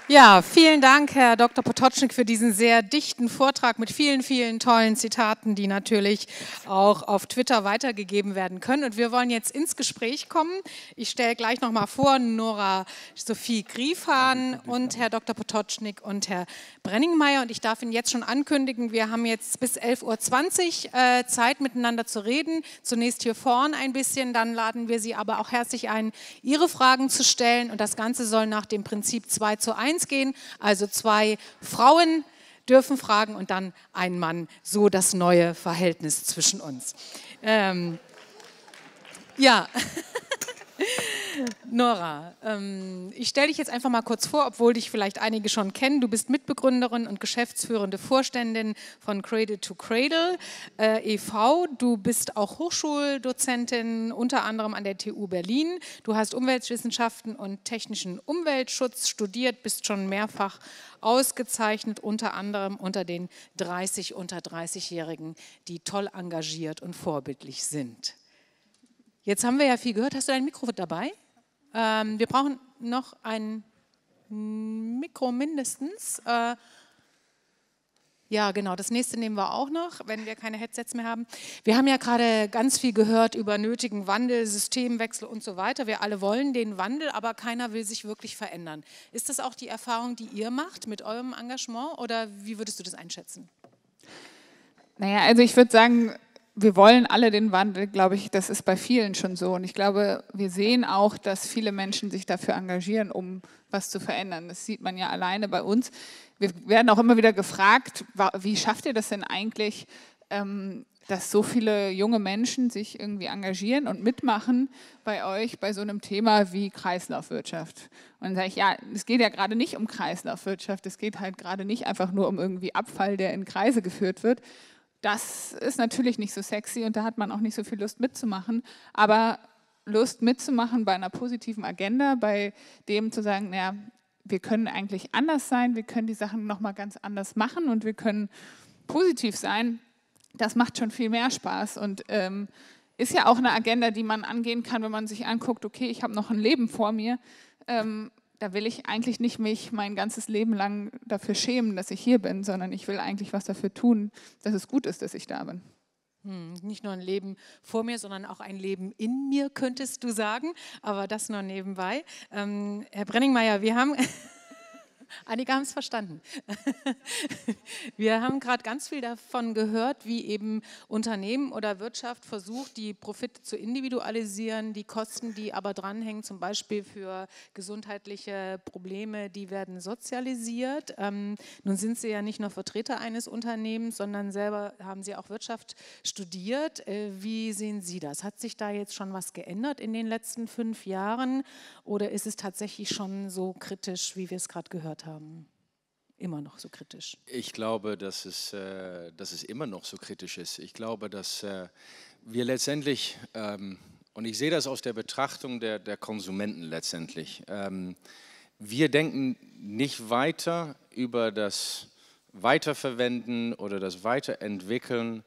Ja, vielen Dank, Herr Dr. Potocznik, für diesen sehr dichten Vortrag mit vielen, vielen tollen Zitaten, die natürlich auch auf Twitter weitergegeben werden können. Und wir wollen jetzt ins Gespräch kommen. Ich stelle gleich noch mal vor, Nora Sophie Griefahn und Herr Dr. Potocznik und Herr Brenningmeier. Und ich darf Ihnen jetzt schon ankündigen, wir haben jetzt bis 11:20 Uhr Zeit, miteinander zu reden. Zunächst hier vorne ein bisschen, dann laden wir Sie aber auch herzlich ein, Ihre Fragen zu stellen. Und das Ganze soll nach dem Prinzip 2:1 gehen, also 2 Frauen dürfen fragen und dann ein Mann, so das neue Verhältnis zwischen uns. Ja, Nora, ich stelle dich jetzt einfach mal kurz vor, obwohl dich vielleicht einige schon kennen. Du bist Mitbegründerin und geschäftsführende Vorständin von Cradle to Cradle e.V. Du bist auch Hochschuldozentin, unter anderem an der TU Berlin. Du hast Umweltwissenschaften und technischen Umweltschutz studiert, bist schon mehrfach ausgezeichnet, unter anderem unter den 30 unter 30-Jährigen, die toll engagiert und vorbildlich sind. Jetzt haben wir ja viel gehört. Hast du dein Mikro dabei? Wir brauchen noch ein Mikro mindestens. Ja, genau, das nächste nehmen wir auch noch, wenn wir keine Headsets mehr haben. Wir haben ja gerade ganz viel gehört über nötigen Wandel, Systemwechsel und so weiter. Wir alle wollen den Wandel, aber keiner will sich wirklich verändern. Ist das auch die Erfahrung, die ihr macht mit eurem Engagement oder wie würdest du das einschätzen? Naja, also ich würde sagen, wir wollen alle den Wandel, glaube ich, das ist bei vielen schon so. Und ich glaube, wir sehen auch, dass viele Menschen sich dafür engagieren, um was zu verändern. Das sieht man ja alleine bei uns. Wir werden auch immer wieder gefragt, wie schafft ihr das denn eigentlich, dass so viele junge Menschen sich irgendwie engagieren und mitmachen bei euch bei so einem Thema wie Kreislaufwirtschaft. Und dann sage ich, ja, es geht ja gerade nicht um Kreislaufwirtschaft, es geht halt gerade nicht einfach nur um irgendwie Abfall, der in Kreise geführt wird. Das ist natürlich nicht so sexy und da hat man auch nicht so viel Lust mitzumachen, aber Lust mitzumachen bei einer positiven Agenda, bei dem zu sagen, naja, wir können eigentlich anders sein, wir können die Sachen nochmal ganz anders machen und wir können positiv sein, das macht schon viel mehr Spaß und ist ja auch eine Agenda, die man angehen kann, wenn man sich anguckt, okay, ich habe noch ein Leben vor mir, da will ich eigentlich nicht mich mein ganzes Leben lang dafür schämen, dass ich hier bin, sondern ich will eigentlich was dafür tun, dass es gut ist, dass ich da bin. Nicht nur ein Leben vor mir, sondern auch ein Leben in mir, könntest du sagen, aber das nur nebenbei. Herr Brenningmeier, wir haben... Einige haben es verstanden. Wir haben gerade ganz viel davon gehört, wie eben Unternehmen oder Wirtschaft versucht, die Profite zu individualisieren, die Kosten, die aber dranhängen, zum Beispiel für gesundheitliche Probleme, die werden sozialisiert. Nun sind Sie ja nicht nur Vertreter eines Unternehmens, sondern selber haben Sie auch Wirtschaft studiert. Wie sehen Sie das? Hat sich da jetzt schon was geändert in den letzten 5 Jahren oder ist es tatsächlich schon so kritisch, wie wir es gerade gehört haben? Immer noch so kritisch? Ich glaube, dass es immer noch so kritisch ist. Ich glaube, dass wir letztendlich, und ich sehe das aus der Betrachtung der Konsumenten letztendlich, wir denken nicht weiter über das Weiterverwenden oder das Weiterentwickeln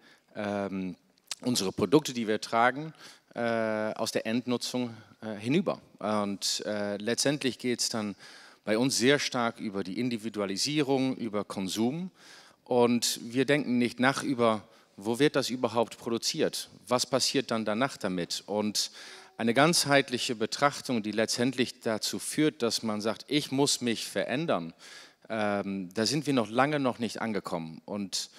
unserer Produkte, die wir tragen, aus der Endnutzung hinüber. Und letztendlich geht es dann bei uns sehr stark über die Individualisierung, über Konsum und wir denken nicht nach über, wo wird das überhaupt produziert, was passiert dann danach damit und eine ganzheitliche Betrachtung, die letztendlich dazu führt, dass man sagt, ich muss mich verändern, da sind wir noch lange noch nicht angekommen und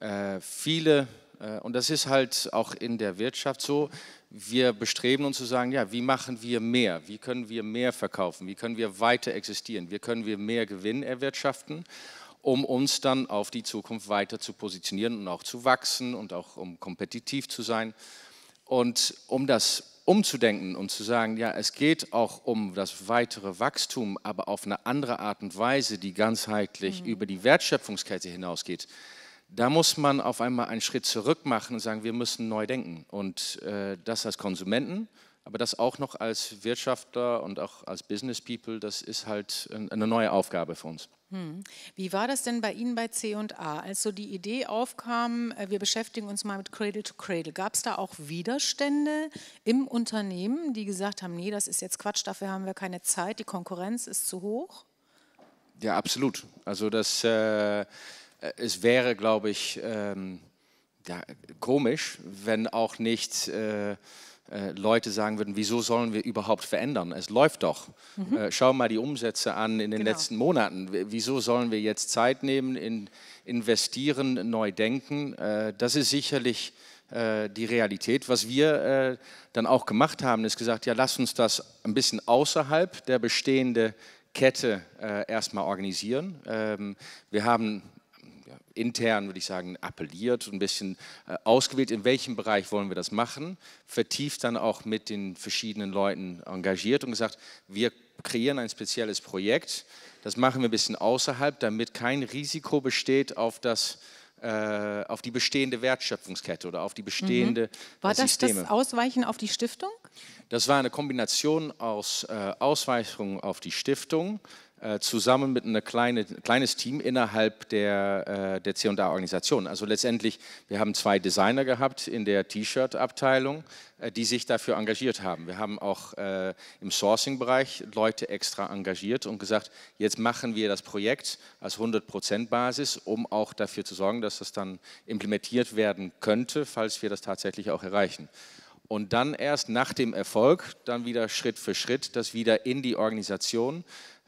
viele, und das ist halt auch in der Wirtschaft so, wir bestreben uns zu sagen, ja, wie machen wir mehr? Wie können wir mehr verkaufen? Wie können wir weiter existieren? Wie können wir mehr Gewinn erwirtschaften, um uns dann auf die Zukunft weiter zu positionieren und auch zu wachsen und auch um kompetitiv zu sein. Und um das umzudenken und zu sagen, ja, es geht auch um das weitere Wachstum, aber auf eine andere Art und Weise, die ganzheitlich über die Wertschöpfungskette hinausgeht, da muss man auf einmal einen Schritt zurück machen und sagen, wir müssen neu denken. Und das als Konsumenten, aber das auch noch als Wirtschaftler und auch als Business People, das ist halt eine neue Aufgabe für uns. Wie war das denn bei Ihnen bei C&A? Als so die Idee aufkam, wir beschäftigen uns mal mit Cradle to Cradle, gab es da auch Widerstände im Unternehmen, die gesagt haben, nee, das ist jetzt Quatsch, dafür haben wir keine Zeit, die Konkurrenz ist zu hoch? Ja, absolut. Also es wäre, glaube ich, ja, komisch, wenn auch nicht Leute sagen würden, wieso sollen wir überhaupt verändern? Es läuft doch. Schau mal die Umsätze an in den letzten Monaten. Wieso sollen wir jetzt Zeit nehmen, investieren, neu denken? Das ist sicherlich die Realität. Was wir dann auch gemacht haben, ist gesagt, ja, lass uns das ein bisschen außerhalb der bestehenden Kette erstmal organisieren. Wir haben intern, würde ich sagen, appelliert und ein bisschen ausgewählt, in welchem Bereich wollen wir das machen, vertieft dann auch mit den verschiedenen Leuten engagiert und gesagt, wir kreieren ein spezielles Projekt, das machen wir ein bisschen außerhalb, damit kein Risiko besteht auf die bestehende Wertschöpfungskette oder auf die bestehende Systeme. War das Ausweichen auf die Stiftung? Das war eine Kombination aus Ausweichung auf die Stiftung, zusammen mit einem kleines Team innerhalb der C&A-Organisation. Also letztendlich, wir haben 2 Designer gehabt in der T-Shirt-Abteilung, die sich dafür engagiert haben. Wir haben auch im Sourcing-Bereich Leute extra engagiert und gesagt, jetzt machen wir das Projekt als 100% Basis, um auch dafür zu sorgen, dass das dann implementiert werden könnte, falls wir das tatsächlich auch erreichen. Und dann erst nach dem Erfolg, dann wieder Schritt für Schritt, das wieder in die Organisation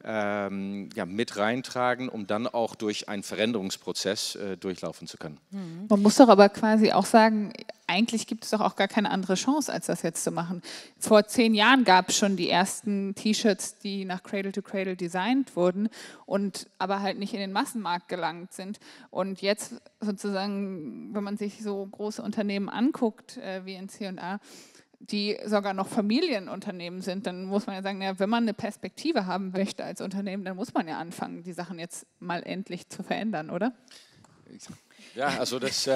mit reintragen, um dann auch durch einen Veränderungsprozess durchlaufen zu können. Man muss doch aber quasi auch sagen, eigentlich gibt es doch auch gar keine andere Chance, als das jetzt zu machen. Vor 10 Jahren gab es schon die ersten T-Shirts, die nach Cradle to Cradle designt wurden und aber halt nicht in den Massenmarkt gelangt sind. Und jetzt sozusagen, wenn man sich so große Unternehmen anguckt, wie in C&A, die sogar noch Familienunternehmen sind, dann muss man ja sagen, ja, wenn man eine Perspektive haben möchte als Unternehmen, dann muss man ja anfangen, die Sachen jetzt mal endlich zu verändern, oder? Ja, also das...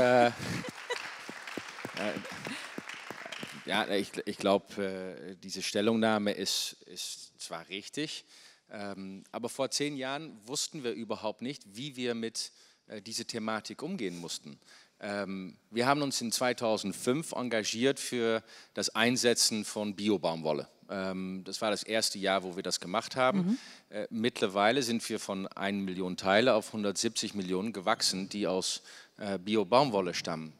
ich glaube, diese Stellungnahme ist zwar richtig, aber vor 10 Jahren wussten wir überhaupt nicht, wie wir mit dieser Thematik umgehen mussten. Wir haben uns in 2005 engagiert für das Einsetzen von Bio-Baumwolle. Das war das erste Jahr, wo wir das gemacht haben. Mittlerweile sind wir von 1 Million Teile auf 170 Millionen gewachsen, die aus Bio-Baumwolle stammen.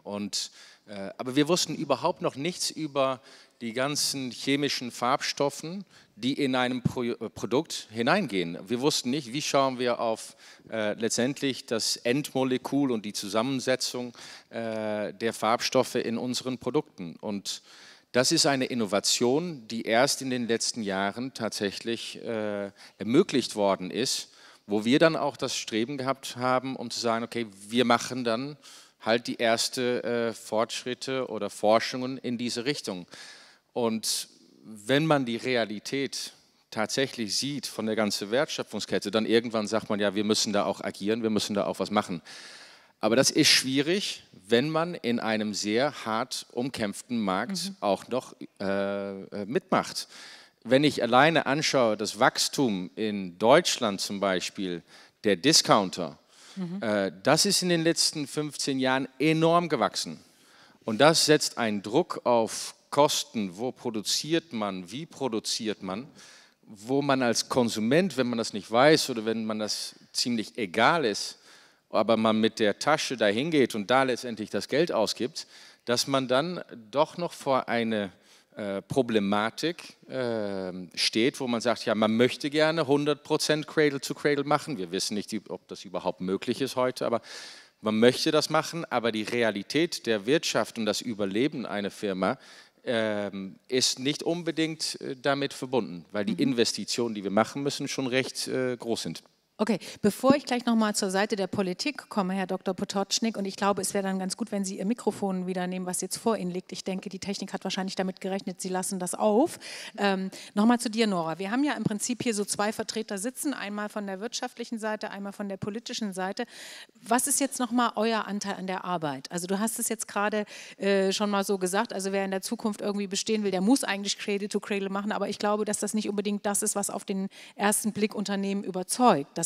Aber wir wussten überhaupt noch nichts über die ganzen chemischen Farbstoffen, die in einem Produkt hineingehen. Wir wussten nicht, wie schauen wir auf letztendlich das Endmolekül und die Zusammensetzung der Farbstoffe in unseren Produkten. Und das ist eine Innovation, die erst in den letzten Jahren tatsächlich ermöglicht worden ist, wo wir dann auch das Streben gehabt haben, um zu sagen, okay, wir machen dann halt die ersten Fortschritte oder Forschungen in diese Richtung. Und wenn man die Realität tatsächlich sieht von der ganzen Wertschöpfungskette, dann irgendwann sagt man, ja, wir müssen da auch agieren, wir müssen da auch was machen. Aber das ist schwierig, wenn man in einem sehr hart umkämpften Markt auch noch mitmacht. Wenn ich alleine anschaue, das Wachstum in Deutschland zum Beispiel, der Discounter, das ist in den letzten 15 Jahren enorm gewachsen. Und das setzt einen Druck auf Kosten, wo produziert man, wie produziert man, wo man als Konsument, wenn man das nicht weiß oder wenn man das ziemlich egal ist, aber man mit der Tasche dahin geht und da letztendlich das Geld ausgibt, dass man dann doch noch vor eine Problematik steht, wo man sagt, ja, man möchte gerne 100% Cradle to Cradle machen. Wir wissen nicht, ob das überhaupt möglich ist heute, aber man möchte das machen, aber die Realität der Wirtschaft und das Überleben einer Firma ist nicht unbedingt damit verbunden, weil die Investitionen, die wir machen müssen, schon recht groß sind. Okay, bevor ich gleich nochmal zur Seite der Politik komme, Herr Dr. Potocznik, und ich glaube, es wäre dann ganz gut, wenn Sie Ihr Mikrofon wieder nehmen, was jetzt vor Ihnen liegt. Ich denke, die Technik hat wahrscheinlich damit gerechnet, Sie lassen das auf. Nochmal zu dir, Nora. Wir haben ja im Prinzip hier so 2 Vertreter sitzen, einmal von der wirtschaftlichen Seite, einmal von der politischen Seite. Was ist jetzt nochmal euer Anteil an der Arbeit? Also du hast es jetzt gerade schon mal so gesagt, also wer in der Zukunft irgendwie bestehen will, der muss eigentlich Cradle to Cradle machen, aber ich glaube, dass das nicht unbedingt das ist, was auf den ersten Blick Unternehmen überzeugt. Das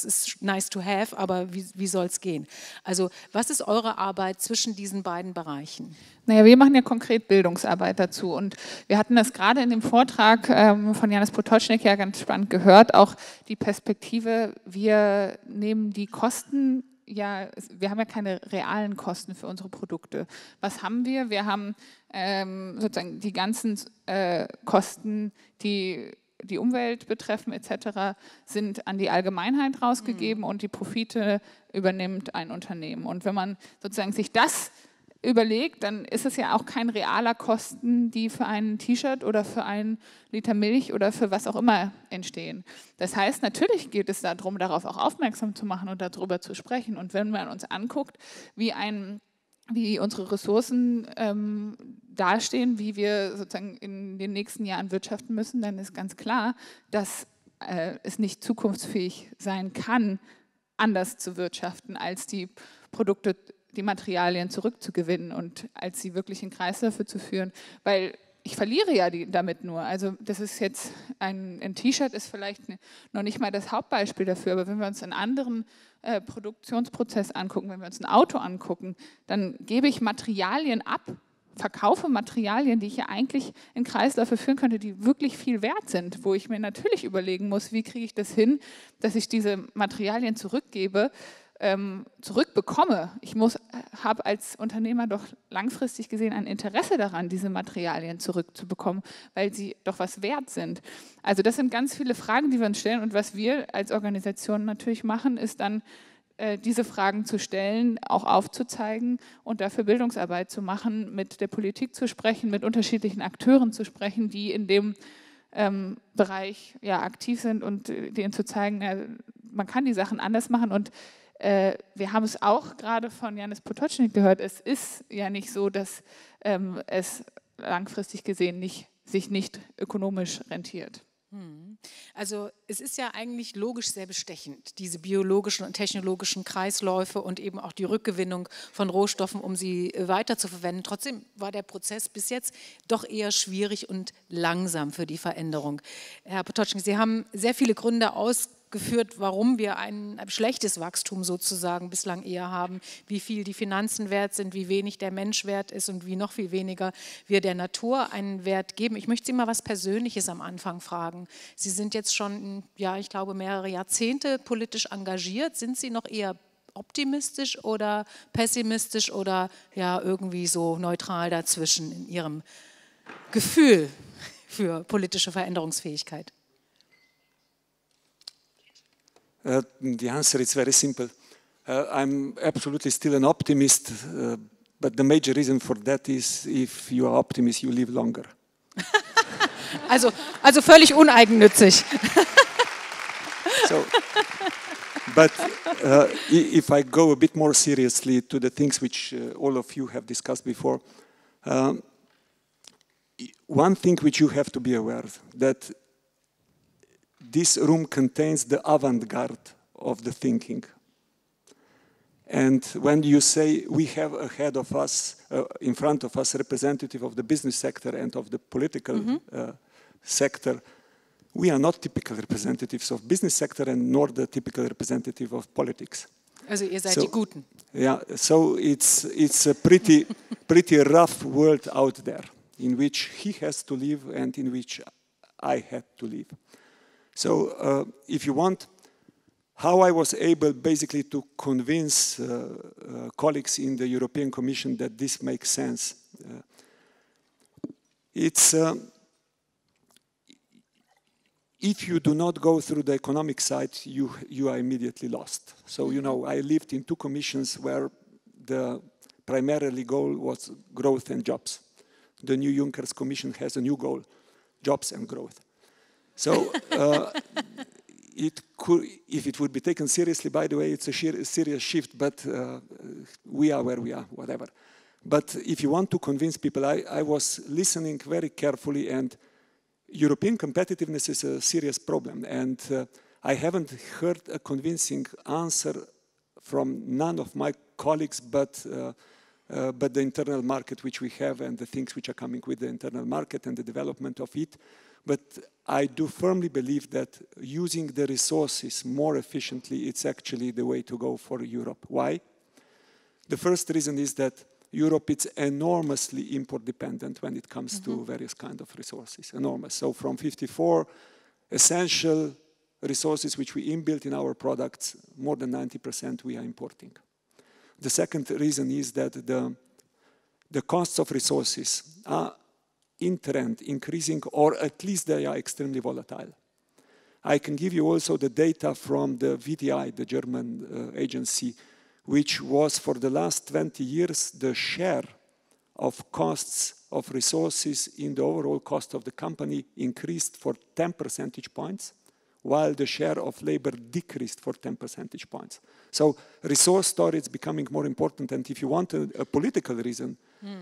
das ist nice to have, aber wie soll es gehen? Also was ist eure Arbeit zwischen diesen beiden Bereichen? Naja, wir machen ja konkret Bildungsarbeit dazu und wir hatten das gerade in dem Vortrag von Janis Potočnik ja ganz spannend gehört, auch die Perspektive, wir nehmen die Kosten, ja, wir haben ja keine realen Kosten für unsere Produkte. Was haben wir? Wir haben sozusagen die ganzen Kosten, die die Umwelt betreffen etc., sind an die Allgemeinheit rausgegeben und die Profite übernimmt ein Unternehmen. Und wenn man sozusagen sich das überlegt, dann ist es ja auch kein realer Kosten, die für ein T-Shirt oder für einen Liter Milch oder für was auch immer entstehen. Das heißt, natürlich geht es darum, darauf auch aufmerksam zu machen und darüber zu sprechen. Und wenn man uns anguckt, wie unsere Ressourcen dastehen, wie wir sozusagen in den nächsten Jahren wirtschaften müssen, dann ist ganz klar, dass es nicht zukunftsfähig sein kann, anders zu wirtschaften, als die Produkte, die Materialien zurückzugewinnen und als sie wirklich in Kreisläufe zu führen, weil ich verliere ja damit nur. Also das ist jetzt, ein T-Shirt ist vielleicht noch nicht mal das Hauptbeispiel dafür, aber wenn wir uns einen anderen Produktionsprozess angucken, wenn wir uns ein Auto angucken, dann gebe ich Materialien ab, verkaufe Materialien, die ich ja eigentlich in Kreisläufe führen könnte, die wirklich viel wert sind, wo ich mir natürlich überlegen muss, wie kriege ich das hin, dass ich diese Materialien zurückbekomme. Ich habe als Unternehmer doch langfristig gesehen ein Interesse daran, diese Materialien zurückzubekommen, weil sie doch was wert sind. Also das sind ganz viele Fragen, die wir uns stellen und was wir als Organisation natürlich machen, ist dann diese Fragen zu stellen, auch aufzuzeigen und dafür Bildungsarbeit zu machen, mit der Politik zu sprechen, mit unterschiedlichen Akteuren zu sprechen, die in dem Bereich ja, aktiv sind und denen zu zeigen, man kann die Sachen anders machen und wir haben es auch gerade von Janis Potočnik gehört, es ist ja nicht so, dass es langfristig gesehen sich nicht ökonomisch rentiert. Also es ist ja eigentlich logisch sehr bestechend, diese biologischen und technologischen Kreisläufe und eben auch die Rückgewinnung von Rohstoffen, um sie weiterzuverwenden. Trotzdem war der Prozess bis jetzt doch eher schwierig und langsam für die Veränderung. Herr Potočnik, Sie haben sehr viele Gründe ausgeführt, warum wir ein schlechtes Wachstum sozusagen bislang eher haben, wie viel die Finanzen wert sind, wie wenig der Mensch wert ist und wie noch viel weniger wir der Natur einen Wert geben. Ich möchte Sie mal was Persönliches am Anfang fragen. Sie sind jetzt schon, ja, ich glaube, mehrere Jahrzehnte politisch engagiert. Sind Sie noch eher optimistisch oder pessimistisch oder ja irgendwie so neutral dazwischen in Ihrem Gefühl für politische Veränderungsfähigkeit? The answer is very simple. I'm absolutely still an optimist, but the major reason for that is if you are optimist, you live longer. Also völlig uneigennützig. So, but if I go a bit more seriously to the things which all of you have discussed before, one thing which you have to be aware that this room contains the avant-garde of the thinking. And when you say we have ahead of us, in front of us, representative of the business sector and of the political sector, we are not typical representatives of business sector and nor the typical representative of politics. Also ihr seid die Guten. Yeah, so it's a pretty rough world out there in which he has to live and in which I had to live. So if you want, how I was able basically to convince colleagues in the European Commission that this makes sense. It's if you do not go through the economic side, you are immediately lost. So, you know, I lived in two commissions where the primarily goal was growth and jobs. The new Juncker's Commission has a new goal, jobs and growth. So if it would be taken seriously, by the way, it's a serious shift, but we are where we are, whatever. But if you want to convince people, I was listening very carefully, and European competitiveness is a serious problem. And I haven't heard a convincing answer from none of my colleagues, but the internal market which we have and the things which are coming with the internal market and the development of it, But I do firmly believe that using the resources more efficiently, it's actually the way to go for Europe. Why? The first reason is that Europe is enormously import dependent when it comes to various kind of resources, enormous. So from 54 essential resources which we inbuilt in our products, more than 90% we are importing. The second reason is that the costs of resources are in trend increasing, or at least they are extremely volatile. I can give you also the data from the VDI, the German agency, which was for the last 20 years the share of costs of resources in the overall cost of the company increased for 10 percentage points, while the share of labor decreased for 10 percentage points. So resource storage is becoming more important, and if you want a political reason,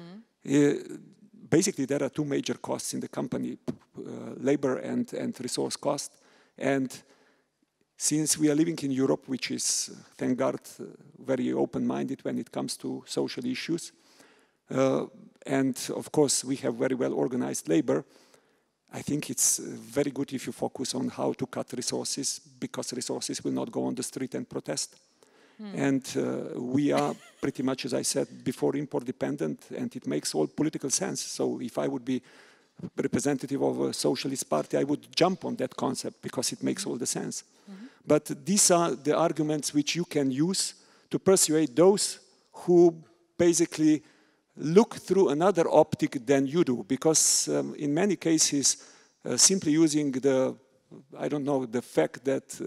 basically there are two major costs in the company, labor and resource cost. And since we are living in Europe, which is, thank God, very open-minded when it comes to social issues, and of course we have very well organized labor, I think it's very good if you focus on how to cut resources, because resources will not go on the street and protest. And we are pretty much, as I said before, import dependent, and it makes all political sense. So if I would be representative of a socialist party, I would jump on that concept because it makes all the sense. But these are the arguments which you can use to persuade those who basically look through another optic than you do, because in many cases, simply using the fact that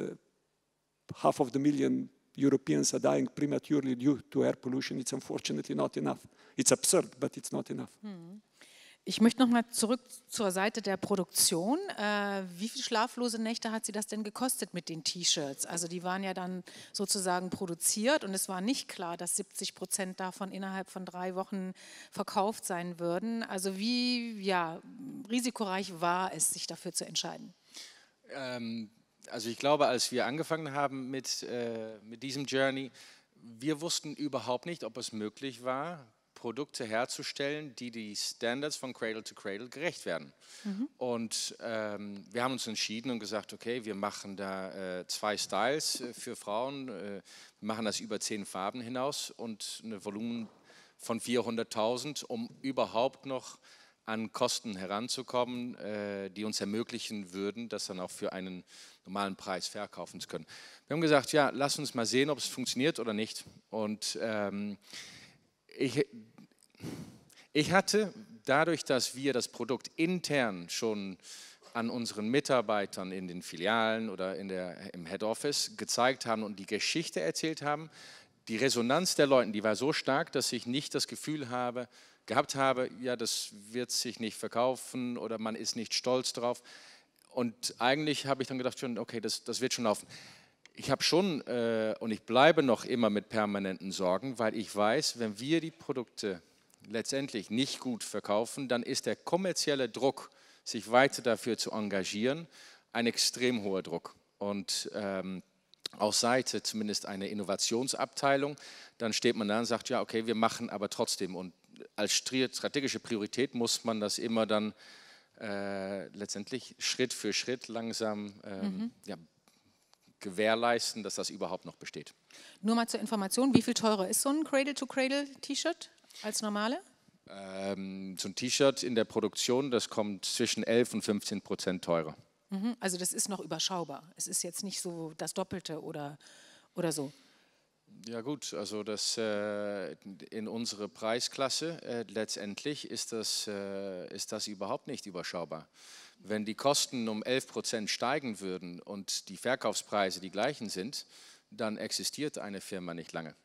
500,000 Europeans are dying prematurely due to air pollution, it's unfortunately not enough. It's absurd, but it's not enough. Ich möchte noch mal zurück zur Seite der Produktion. Wie viele schlaflose Nächte hat Sie das denn gekostet mit den T-Shirts? Also die waren ja dann sozusagen produziert und es war nicht klar, dass 70% davon innerhalb von 3 Wochen verkauft sein würden. Also wie risikoreich war es, sich dafür zu entscheiden? Also ich glaube, als wir angefangen haben mit diesem Journey, wir wussten überhaupt nicht, ob es möglich war, Produkte herzustellen, die die Standards von Cradle to Cradle gerecht werden. Und wir haben uns entschieden und gesagt, okay, wir machen da 2 Styles für Frauen, wir machen das über 10 Farben hinaus und ein Volumen von 400.000, um überhaupt noch an Kosten heranzukommen, die uns ermöglichen würden, das dann auch für einen normalen Preis verkaufen zu können. Wir haben gesagt, ja, lass uns mal sehen, ob es funktioniert oder nicht. Und ich hatte, dadurch, dass wir das Produkt intern schon an unseren Mitarbeitern in den Filialen oder im Head Office gezeigt haben und die Geschichte erzählt haben, die Resonanz der Leute, die war so stark, dass ich nicht das Gefühl gehabt habe, ja, das wird sich nicht verkaufen oder man ist nicht stolz drauf. Und eigentlich habe ich dann gedacht, okay, das wird schon laufen. Ich habe schon und ich bleibe noch immer mit permanenten Sorgen, weil ich weiß, wenn wir die Produkte letztendlich nicht gut verkaufen, dann ist der kommerzielle Druck, sich weiter dafür zu engagieren, ein extrem hoher Druck. Und aus Seite zumindest eine Innovationsabteilung, dann steht man da und sagt, ja, okay, wir machen aber trotzdem. Und als strategische Priorität muss man das immer dann letztendlich Schritt für Schritt langsam gewährleisten, dass das überhaupt noch besteht. Nur mal zur Information, wie viel teurer ist so ein Cradle-to-Cradle-T-Shirt als normale? So ein T-Shirt in der Produktion, das kommt zwischen 11% und 15% teurer. Also das ist noch überschaubar. Es ist jetzt nicht so das Doppelte oder so. Ja gut, also das in unserer Preisklasse letztendlich ist das überhaupt nicht überschaubar. Wenn die Kosten um 11% steigen würden und die Verkaufspreise die gleichen sind, dann existiert eine Firma nicht lange.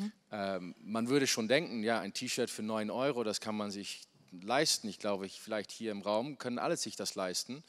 Man würde schon denken, ja, ein T-Shirt für 9 €, das kann man sich leisten. Ich glaube, vielleicht hier im Raum können alle sich das leisten.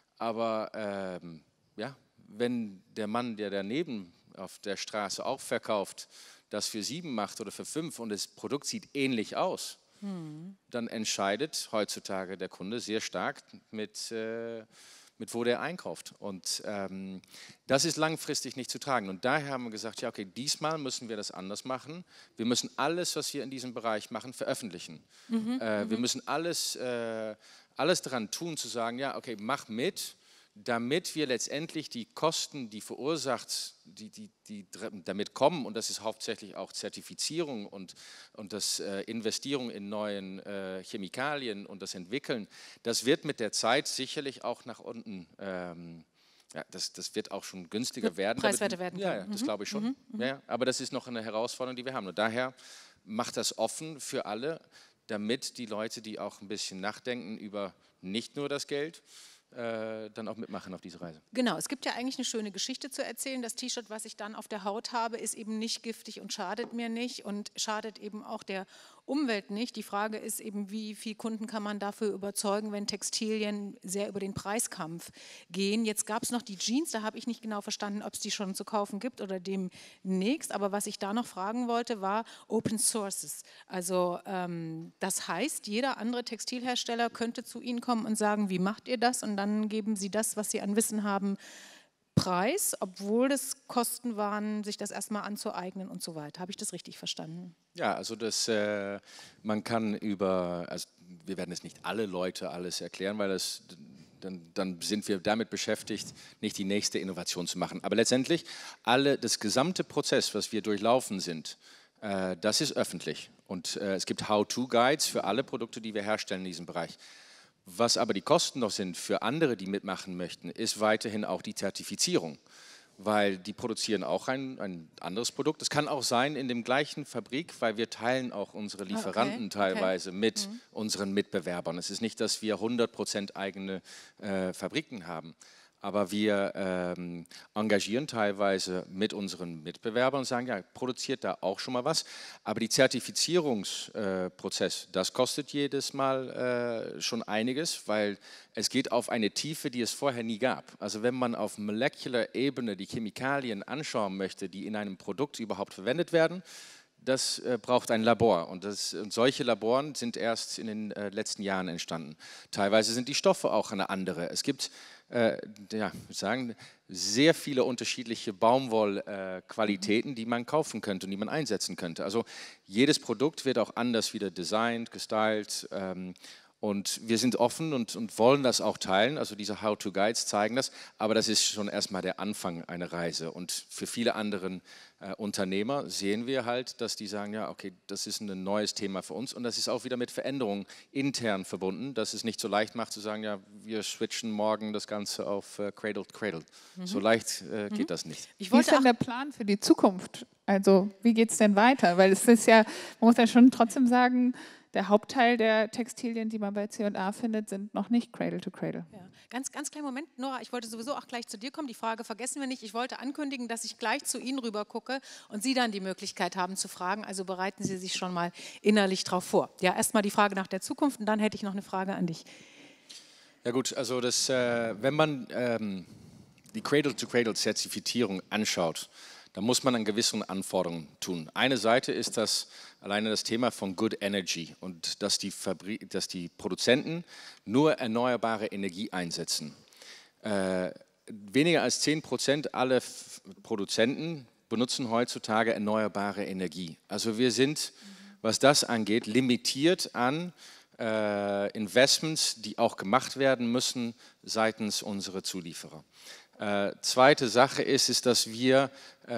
Aber wenn der Mann, der daneben auf der Straße auch verkauft, das für 7 macht oder für 5 und das Produkt sieht ähnlich aus, dann entscheidet heutzutage der Kunde sehr stark mit wo der einkauft. Und das ist langfristig nicht zu tragen. Und daher haben wir gesagt, ja okay, diesmal müssen wir das anders machen. Wir müssen alles, was wir in diesem Bereich machen, veröffentlichen. Wir müssen alles alles daran tun, zu sagen, ja, okay, mach mit, damit wir letztendlich die Kosten, die verursacht, die damit kommen, und das ist hauptsächlich auch Zertifizierung und das Investieren in neuen Chemikalien und das Entwickeln, das wird mit der Zeit sicherlich auch nach unten, ja, das wird auch schon günstiger werden. Preiswerter werden. Ja, das glaube ich schon. Ja, aber das ist noch eine Herausforderung, die wir haben. Und daher macht das offen für alle, damit die Leute, die auch ein bisschen nachdenken über nicht nur das Geld, dann auch mitmachen auf diese Reise. Genau, es gibt ja eigentlich eine schöne Geschichte zu erzählen. Das T-Shirt, was ich dann auf der Haut habe, ist eben nicht giftig und schadet mir nicht und schadet eben auch der Umwelt nicht. Die Frage ist eben, wie viele Kunden kann man dafür überzeugen, wenn Textilien sehr über den Preiskampf gehen. Jetzt gab es noch die Jeans, da habe ich nicht genau verstanden, ob es die schon zu kaufen gibt oder demnächst. Aber was ich da noch fragen wollte, war Open Sources. Also das heißt, jeder andere Textilhersteller könnte zu Ihnen kommen und sagen, wie macht ihr das? Und dann geben Sie das, was Sie an Wissen haben, preis, obwohl es Kosten waren, sich das erstmal anzueignen und so weiter. Habe ich das richtig verstanden? Ja, also man kann also wir werden jetzt nicht alle Leute alles erklären, weil dann sind wir damit beschäftigt, nicht die nächste Innovation zu machen. Aber letztendlich, das gesamte Prozess, was wir durchlaufen sind, das ist öffentlich. Und es gibt How-to-Guides für alle Produkte, die wir herstellen in diesem Bereich. Was aber die Kosten noch sind für andere, die mitmachen möchten, ist weiterhin auch die Zertifizierung, weil die produzieren auch ein anderes Produkt. Es kann auch sein in dem gleichen Fabrik, weil wir teilen auch unsere Lieferanten teilweise mit unseren Mitbewerbern. Es ist nicht, dass wir 100% eigene Fabriken haben. Aber wir engagieren teilweise mit unseren Mitbewerbern und sagen, ja, produziert da auch schon mal was. Aber die Zertifizierungsprozess, das kostet jedes Mal schon einiges, weil es geht auf eine Tiefe, die es vorher nie gab. Also wenn man auf molecular Ebene die Chemikalien anschauen möchte, die in einem Produkt überhaupt verwendet werden, das braucht ein Labor und solche Laboren sind erst in den letzten Jahren entstanden. Teilweise sind die Stoffe auch eine andere. Es gibt sehr viele unterschiedliche Baumwollqualitäten, die man kaufen könnte und die man einsetzen könnte. Also jedes Produkt wird auch anders wieder designt, gestylt. Und wir sind offen und wollen das auch teilen, also diese How-to-Guides zeigen das, aber das ist schon erstmal der Anfang einer Reise. Und für viele andere Unternehmer sehen wir halt, dass die sagen, ja okay, das ist ein neues Thema für uns und das ist auch wieder mit Veränderungen intern verbunden, dass es nicht so leicht macht zu sagen, ja wir switchen morgen das Ganze auf Cradle to Cradle. So leicht geht das nicht. Wie ist denn der Plan für die Zukunft? Also wie geht es denn weiter? Weil es ist ja, man muss ja schon trotzdem sagen, der Hauptteil der Textilien, die man bei C&A findet, sind noch nicht Cradle to Cradle. Ja. Ganz kleinen Moment, Nora, ich wollte sowieso auch gleich zu dir kommen. Die Frage vergessen wir nicht. Ich wollte ankündigen, dass ich gleich zu Ihnen rüber gucke und Sie dann die Möglichkeit haben zu fragen. Also bereiten Sie sich schon mal innerlich drauf vor. Ja, erstmal die Frage nach der Zukunft und dann hätte ich noch eine Frage an dich. Ja gut, also wenn man die Cradle-to-Cradle-Zertifizierung anschaut, da muss man an gewissen Anforderungen tun. Eine Seite ist alleine das Thema von Good Energy und dass die Produzenten nur erneuerbare Energie einsetzen. Weniger als 10% aller Produzenten benutzen heutzutage erneuerbare Energie. Also wir sind, was das angeht, limitiert an Investments, die auch gemacht werden müssen seitens unserer Zulieferer. Zweite Sache ist, dass wir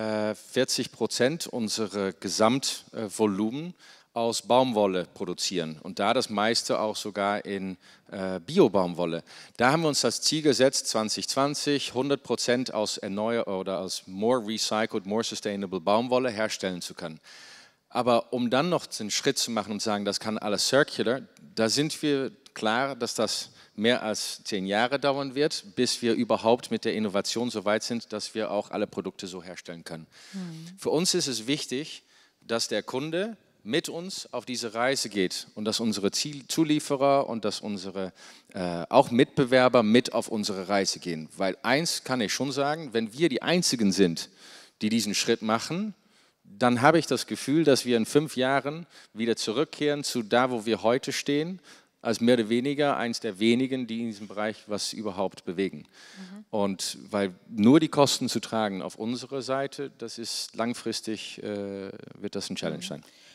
40% unserer Gesamtvolumen aus Baumwolle produzieren und da das meiste auch sogar in Bio-Baumwolle. Da haben wir uns das Ziel gesetzt, 2020 100% aus aus more recycled, more sustainable Baumwolle herstellen zu können. Aber um dann noch den Schritt zu machen und sagen, das kann alles circular, da sind wir klar, dass das mehr als 10 Jahre dauern wird, bis wir überhaupt mit der Innovation so weit sind, dass wir auch alle Produkte so herstellen können. Für uns ist es wichtig, dass der Kunde mit uns auf diese Reise geht und dass unsere Zulieferer und dass unsere auch Mitbewerber mit auf unsere Reise gehen. Weil eins kann ich schon sagen, wenn wir die Einzigen sind, die diesen Schritt machen, dann habe ich das Gefühl, dass wir in 5 Jahren wieder zurückkehren zu da, wo wir heute stehen, als mehr oder weniger eins der wenigen, die in diesem Bereich was überhaupt bewegen. Und weil nur die Kosten zu tragen auf unserer Seite, das ist langfristig, wird das ein Challenge sein.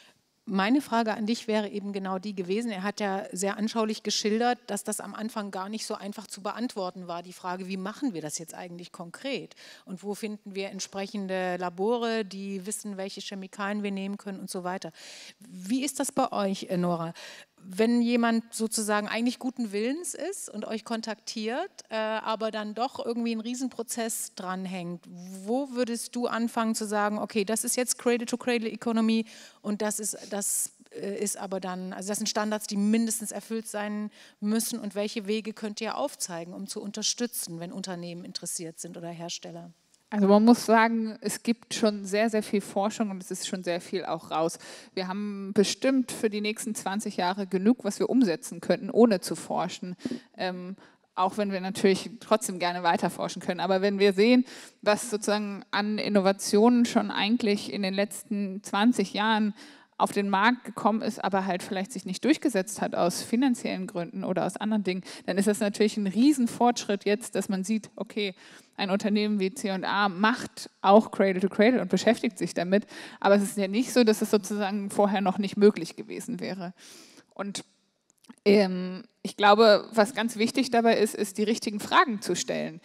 Meine Frage an dich wäre eben genau die gewesen. Er hat ja sehr anschaulich geschildert, dass das am Anfang gar nicht so einfach zu beantworten war. Die Frage, wie machen wir das jetzt eigentlich konkret? Und wo finden wir entsprechende Labore, die wissen, welche Chemikalien wir nehmen können und so weiter. Wie ist das bei euch, Nora? Wenn jemand sozusagen eigentlich guten Willens ist und euch kontaktiert, aber dann doch irgendwie ein Riesenprozess dranhängt, wo würdest du anfangen zu sagen, okay, das ist jetzt Cradle-to-Cradle-Economy und das ist aber dann, also das sind Standards, die mindestens erfüllt sein müssen und welche Wege könnt ihr aufzeigen, um zu unterstützen, wenn Unternehmen interessiert sind oder Hersteller? Also man muss sagen, es gibt schon sehr, sehr viel Forschung und es ist schon sehr viel auch raus. Wir haben bestimmt für die nächsten 20 Jahre genug, was wir umsetzen könnten, ohne zu forschen. Auch wenn wir natürlich trotzdem gerne weiter forschen können. Aber wenn wir sehen, was sozusagen an Innovationen schon eigentlich in den letzten 20 Jahren auf den Markt gekommen ist, aber halt vielleicht sich nicht durchgesetzt hat aus finanziellen Gründen oder aus anderen Dingen, dann ist das natürlich ein Riesenfortschritt jetzt, dass man sieht, okay, ein Unternehmen wie C&A macht auch Cradle to Cradle und beschäftigt sich damit, aber es ist ja nicht so, dass es sozusagen vorher noch nicht möglich gewesen wäre. Und ich glaube, was ganz wichtig dabei ist, die richtigen Fragen zu stellen.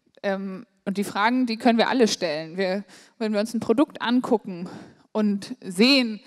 Und die Fragen, die können wir alle stellen. Wenn wir uns ein Produkt angucken und sehen,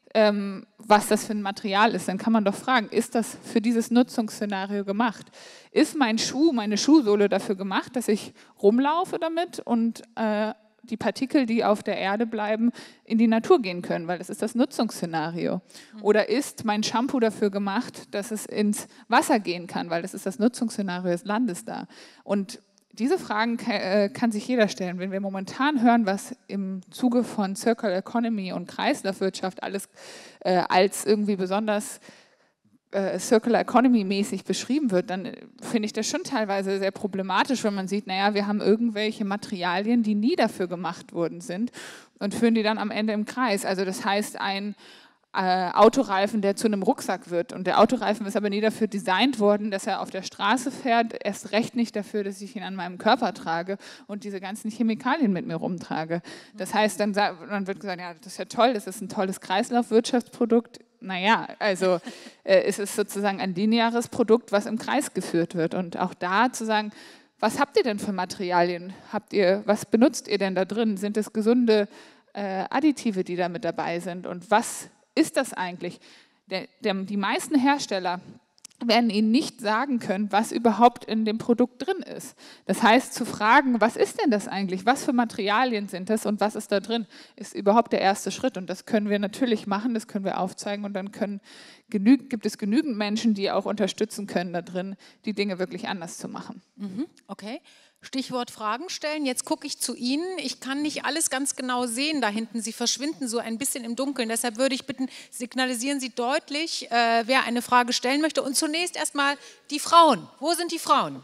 was das für ein Material ist, dann kann man doch fragen, ist das für dieses Nutzungsszenario gemacht? Ist mein Schuh, meine Schuhsohle dafür gemacht, dass ich rumlaufe damit und die Partikel, die auf der Erde bleiben, in die Natur gehen können, weil das ist das Nutzungsszenario. Oder ist mein Shampoo dafür gemacht, dass es ins Wasser gehen kann, weil das ist das Nutzungsszenario des Landes da. Und diese Fragen kann sich jeder stellen. Wenn wir momentan hören, was im Zuge von Circular Economy und Kreislaufwirtschaft alles als irgendwie besonders Circular Economy mäßig beschrieben wird, dann finde ich das schon teilweise sehr problematisch, wenn man sieht, naja, wir haben irgendwelche Materialien, die nie dafür gemacht worden sind und führen die dann am Ende im Kreis. Also das heißt, ein Autoreifen, der zu einem Rucksack wird. Und der Autoreifen ist aber nie dafür designt worden, dass er auf der Straße fährt, erst recht nicht dafür, dass ich ihn an meinem Körper trage und diese ganzen Chemikalien mit mir rumtrage. Das heißt, dann wird gesagt, ja, das ist ja toll, das ist ein tolles Kreislaufwirtschaftsprodukt. Naja, also es ist sozusagen ein lineares Produkt, was im Kreis geführt wird. Und auch da zu sagen, was habt ihr denn für Materialien? Was benutzt ihr denn da drin? Sind es gesunde Additive, die da mit dabei sind? Und was ist das eigentlich? Die meisten Hersteller werden Ihnen nicht sagen können, was überhaupt in dem Produkt drin ist. Das heißt, zu fragen, was ist denn das eigentlich? Was für Materialien sind das und was ist da drin, ist überhaupt der erste Schritt. Und das können wir natürlich machen, das können wir aufzeigen und dann gibt es genügend Menschen, die auch unterstützen können da drin, die Dinge wirklich anders zu machen. Okay. Stichwort Fragen stellen. Jetzt gucke ich zu Ihnen. Ich kann nicht alles ganz genau sehen da hinten. Sie verschwinden so ein bisschen im Dunkeln. Deshalb würde ich bitten, signalisieren Sie deutlich, wer eine Frage stellen möchte. Und zunächst erstmal die Frauen. Wo sind die Frauen?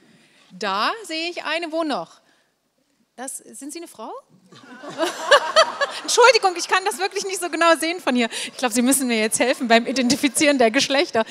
Da sehe ich eine. Wo noch? Sind Sie eine Frau? Entschuldigung, ich kann das wirklich nicht so genau sehen von hier. Ich glaube, Sie müssen mir jetzt helfen beim Identifizieren der Geschlechter.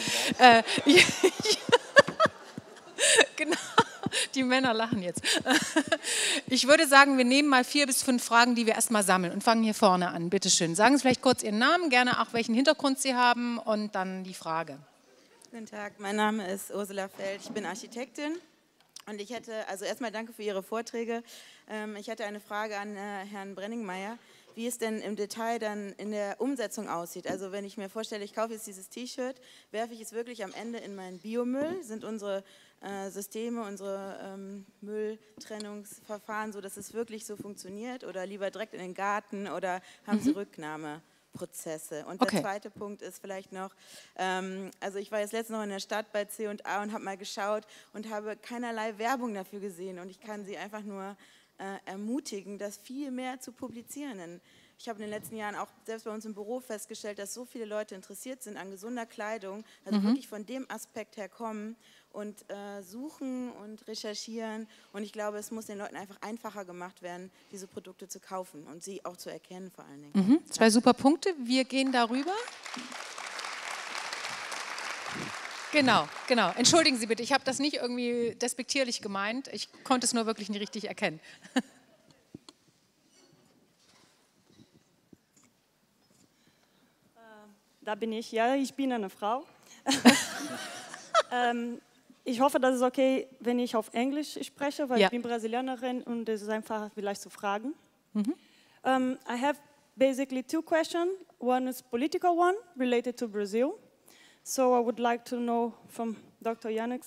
Genau. Die Männer lachen jetzt. Ich würde sagen, wir nehmen mal 4 bis 5 Fragen, die wir erstmal sammeln und fangen hier vorne an. Bitte schön. Sagen Sie vielleicht kurz Ihren Namen, gerne auch welchen Hintergrund Sie haben und dann die Frage. Guten Tag, mein Name ist Ursula Feld, ich bin Architektin und also erstmal danke für Ihre Vorträge. Ich hätte eine Frage an Herrn Brenningmeier, wie es denn im Detail dann in der Umsetzung aussieht. Also wenn ich mir vorstelle, ich kaufe jetzt dieses T-Shirt, werfe ich es wirklich am Ende in meinen Biomüll? Sind unsere Systeme, unsere Mülltrennungsverfahren so, dass es wirklich so funktioniert oder lieber direkt in den Garten oder haben Sie Rücknahmeprozesse? Und der zweite Punkt ist vielleicht noch, also ich war jetzt letztens noch in der Stadt bei C&A und habe mal geschaut und habe keinerlei Werbung dafür gesehen und ich kann Sie einfach nur ermutigen, das viel mehr zu publizieren. Denn ich habe in den letzten Jahren auch selbst bei uns im Büro festgestellt, dass so viele Leute interessiert sind an gesunder Kleidung, also wirklich von dem Aspekt her kommen und suchen und recherchieren. Und ich glaube, es muss den Leuten einfach einfacher gemacht werden, diese Produkte zu kaufen und sie auch zu erkennen vor allen Dingen. 2 super Punkte. Wir gehen darüber. Genau. Entschuldigen Sie bitte, ich habe das nicht irgendwie despektierlich gemeint. Ich konnte es nur wirklich nicht richtig erkennen. Da bin ich, ja, ich bin eine Frau. Ich hoffe, das ist okay, wenn ich auf Englisch spreche, weil ich bin Brasilianerin und es ist einfach vielleicht zu fragen. I have basically 2 questions. One is political one, related to Brazil. So I would like to know from Dr. Yannick,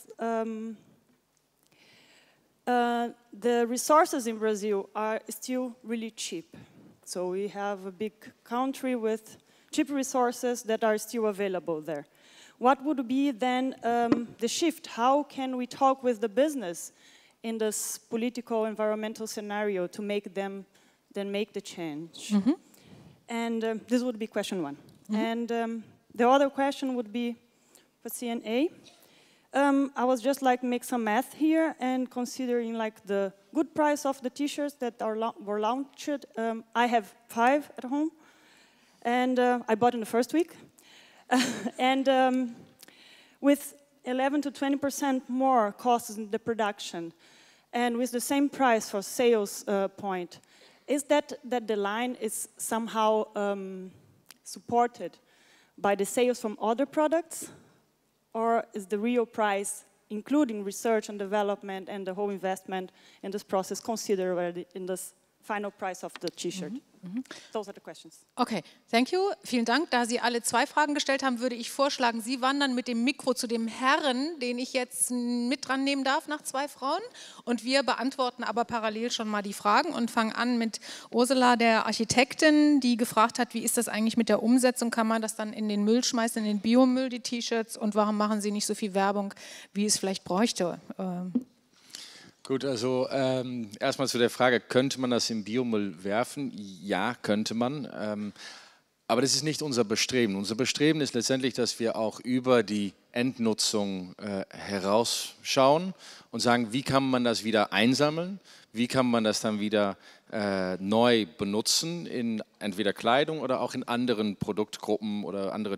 the resources in Brazil are still really cheap. So we have a big country with cheap resources that are still available there. What would be then the shift? How can we talk with the business in this political, environmental scenario to make them then make the change? And this would be question 1. And the other question would be for CNA. I was just like make some math here and considering like the good price of the t-shirts that were launched. I have 5 at home and I bought in the first week. And with 11 to 20% more costs in the production and with the same price for sales point, is that the line is somehow supported by the sales from other products? Or is the real price, including research and development and the whole investment in this process, considered already in this final price of the T-shirt? Those are the questions. Okay, thank you. Vielen Dank. Da Sie alle 2 Fragen gestellt haben, würde ich vorschlagen, Sie wandern mit dem Mikro zu dem Herren, den ich jetzt mit dran nehmen darf nach 2 Frauen. Und wir beantworten aber parallel schon mal die Fragen und fangen an mit Ursula, der Architektin, die gefragt hat, wie ist das eigentlich mit der Umsetzung? Kann man das dann in den Müll schmeißen, in den Biomüll, die T-Shirts? Und warum machen Sie nicht so viel Werbung, wie es vielleicht bräuchte? Gut, also erstmal zu der Frage, könnte man das im Biomüll werfen? Ja, könnte man. Aber das ist nicht unser Bestreben. Unser Bestreben ist letztendlich, dass wir auch über die Endnutzung herausschauen und sagen, wie kann man das wieder einsammeln? Wie kann man das dann wieder neu benutzen in entweder Kleidung oder auch in anderen Produktgruppen oder andere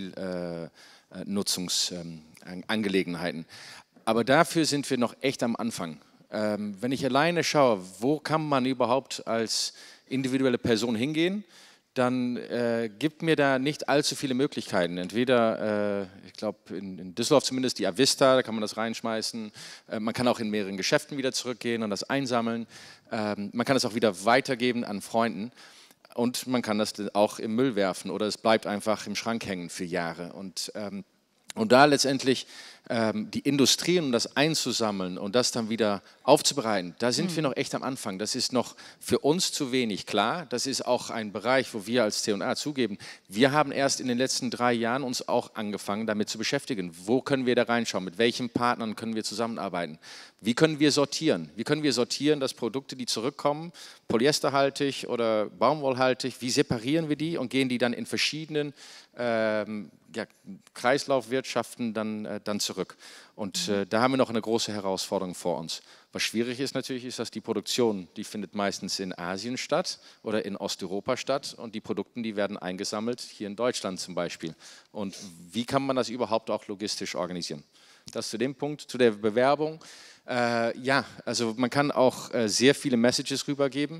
Textilnutzungsangelegenheiten. Aber dafür sind wir noch echt am Anfang. Wenn ich alleine schaue, wo kann man überhaupt als individuelle Person hingehen, dann gibt mir da nicht allzu viele Möglichkeiten. Entweder, ich glaube in Düsseldorf zumindest, die Avista, da kann man das reinschmeißen. Man kann auch in mehreren Geschäften wieder zurückgehen und das einsammeln. Man kann es auch wieder weitergeben an Freunden. Und man kann das auch im Müll werfen oder es bleibt einfach im Schrank hängen für Jahre. Und da letztendlich die Industrie, um das einzusammeln und das dann wieder aufzubereiten, da sind wir noch echt am Anfang. Das ist noch für uns zu wenig klar. Das ist auch ein Bereich, wo wir als C&A zugeben, wir haben erst in den letzten 3 Jahren uns auch angefangen, damit zu beschäftigen. Wo können wir da reinschauen? Mit welchen Partnern können wir zusammenarbeiten? Wie können wir sortieren? Wie können wir sortieren, dass Produkte, die zurückkommen, polyesterhaltig oder baumwollhaltig, wie separieren wir die und gehen die dann in verschiedenen Kreislaufwirtschaften dann zurück. Und da haben wir noch eine große Herausforderung vor uns. Was schwierig ist natürlich, ist, dass die Produktion, die findet meistens in Asien statt oder in Osteuropa statt und die Produkte, die werden eingesammelt, hier in Deutschland zum Beispiel. Und wie kann man das überhaupt auch logistisch organisieren? Das zu dem Punkt, zu der Bewerbung. Ja, also man kann auch sehr viele Messages rübergeben.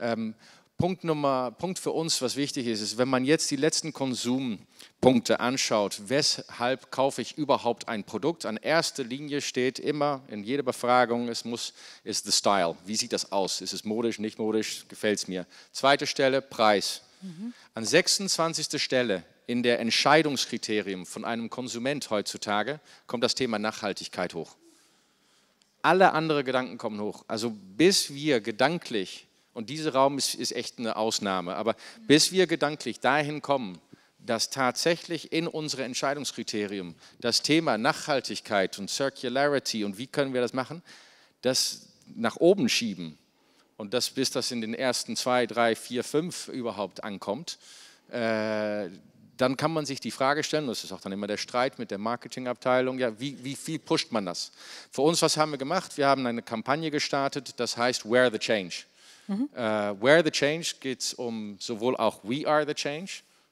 Punkt für uns, was wichtig ist, ist, wenn man jetzt die letzten Konsumpunkte anschaut, weshalb kaufe ich überhaupt ein Produkt? An erster Linie steht immer in jeder Befragung, ist the style. Wie sieht das aus? Ist es modisch, nicht modisch? Gefällt es mir? Zweite Stelle, Preis. An 26. Stelle in der Entscheidungskriterien von einem Konsument heutzutage kommt das Thema Nachhaltigkeit hoch. Alle anderen Gedanken kommen hoch. Also bis wir gedanklich, und dieser Raum ist echt eine Ausnahme, aber bis wir gedanklich dahin kommen, dass tatsächlich in unsere Entscheidungskriterien das Thema Nachhaltigkeit und Circularity und wie können wir das machen, das nach oben schieben und bis das in den ersten 2, 3, 4, 5 überhaupt ankommt, dann kann man sich die Frage stellen, das ist auch dann immer der Streit mit der Marketingabteilung, ja, wie viel pusht man das? Für uns, was haben wir gemacht? Wir haben eine Kampagne gestartet, das heißt Wear the Change. Wear the Change geht es um sowohl auch We are the Change,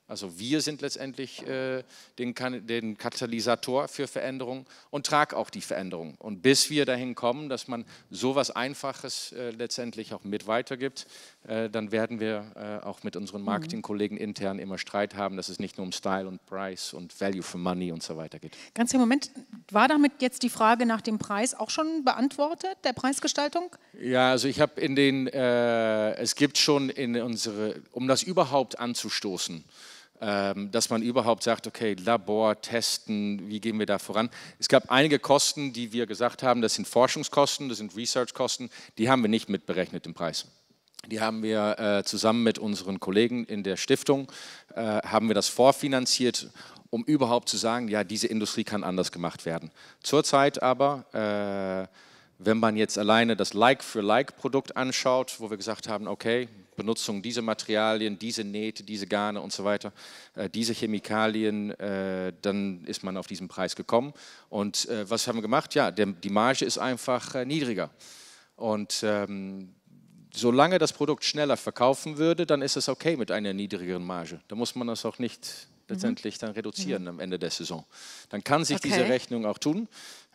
Also wir sind letztendlich den Katalysator für Veränderung und tragen auch die Veränderung. Und bis wir dahin kommen, dass man sowas Einfaches letztendlich auch mit weitergibt, dann werden wir auch mit unseren Marketingkollegen intern immer Streit haben, dass es nicht nur um Style und Price und Value for Money und so weiter geht. Ganz im Moment, war damit jetzt die Frage nach dem Preis auch schon beantwortet, der Preisgestaltung? Ja, also ich habe es gibt schon um das überhaupt anzustoßen, dass man überhaupt sagt, okay, Labor, testen, wie gehen wir da voran? Es gab einige Kosten, die wir gesagt haben, das sind Forschungskosten, das sind Research-Kosten, die haben wir nicht mitberechnet im Preis. Die haben wir zusammen mit unseren Kollegen in der Stiftung, haben wir das vorfinanziert, um überhaupt zu sagen, ja, diese Industrie kann anders gemacht werden. Zurzeit aber, wenn man jetzt alleine das Like-für-Like-Produkt anschaut, wo wir gesagt haben, okay, Benutzung dieser Materialien, diese Nähte, diese Garne und so weiter, diese Chemikalien, dann ist man auf diesen Preis gekommen. Und was haben wir gemacht? Ja, die Marge ist einfach niedriger. Und solange das Produkt schneller verkaufen würde, dann ist es okay mit einer niedrigeren Marge. Da muss man das auch nicht letztendlich dann reduzieren am Ende der Saison. Dann kann sich diese Rechnung auch tun.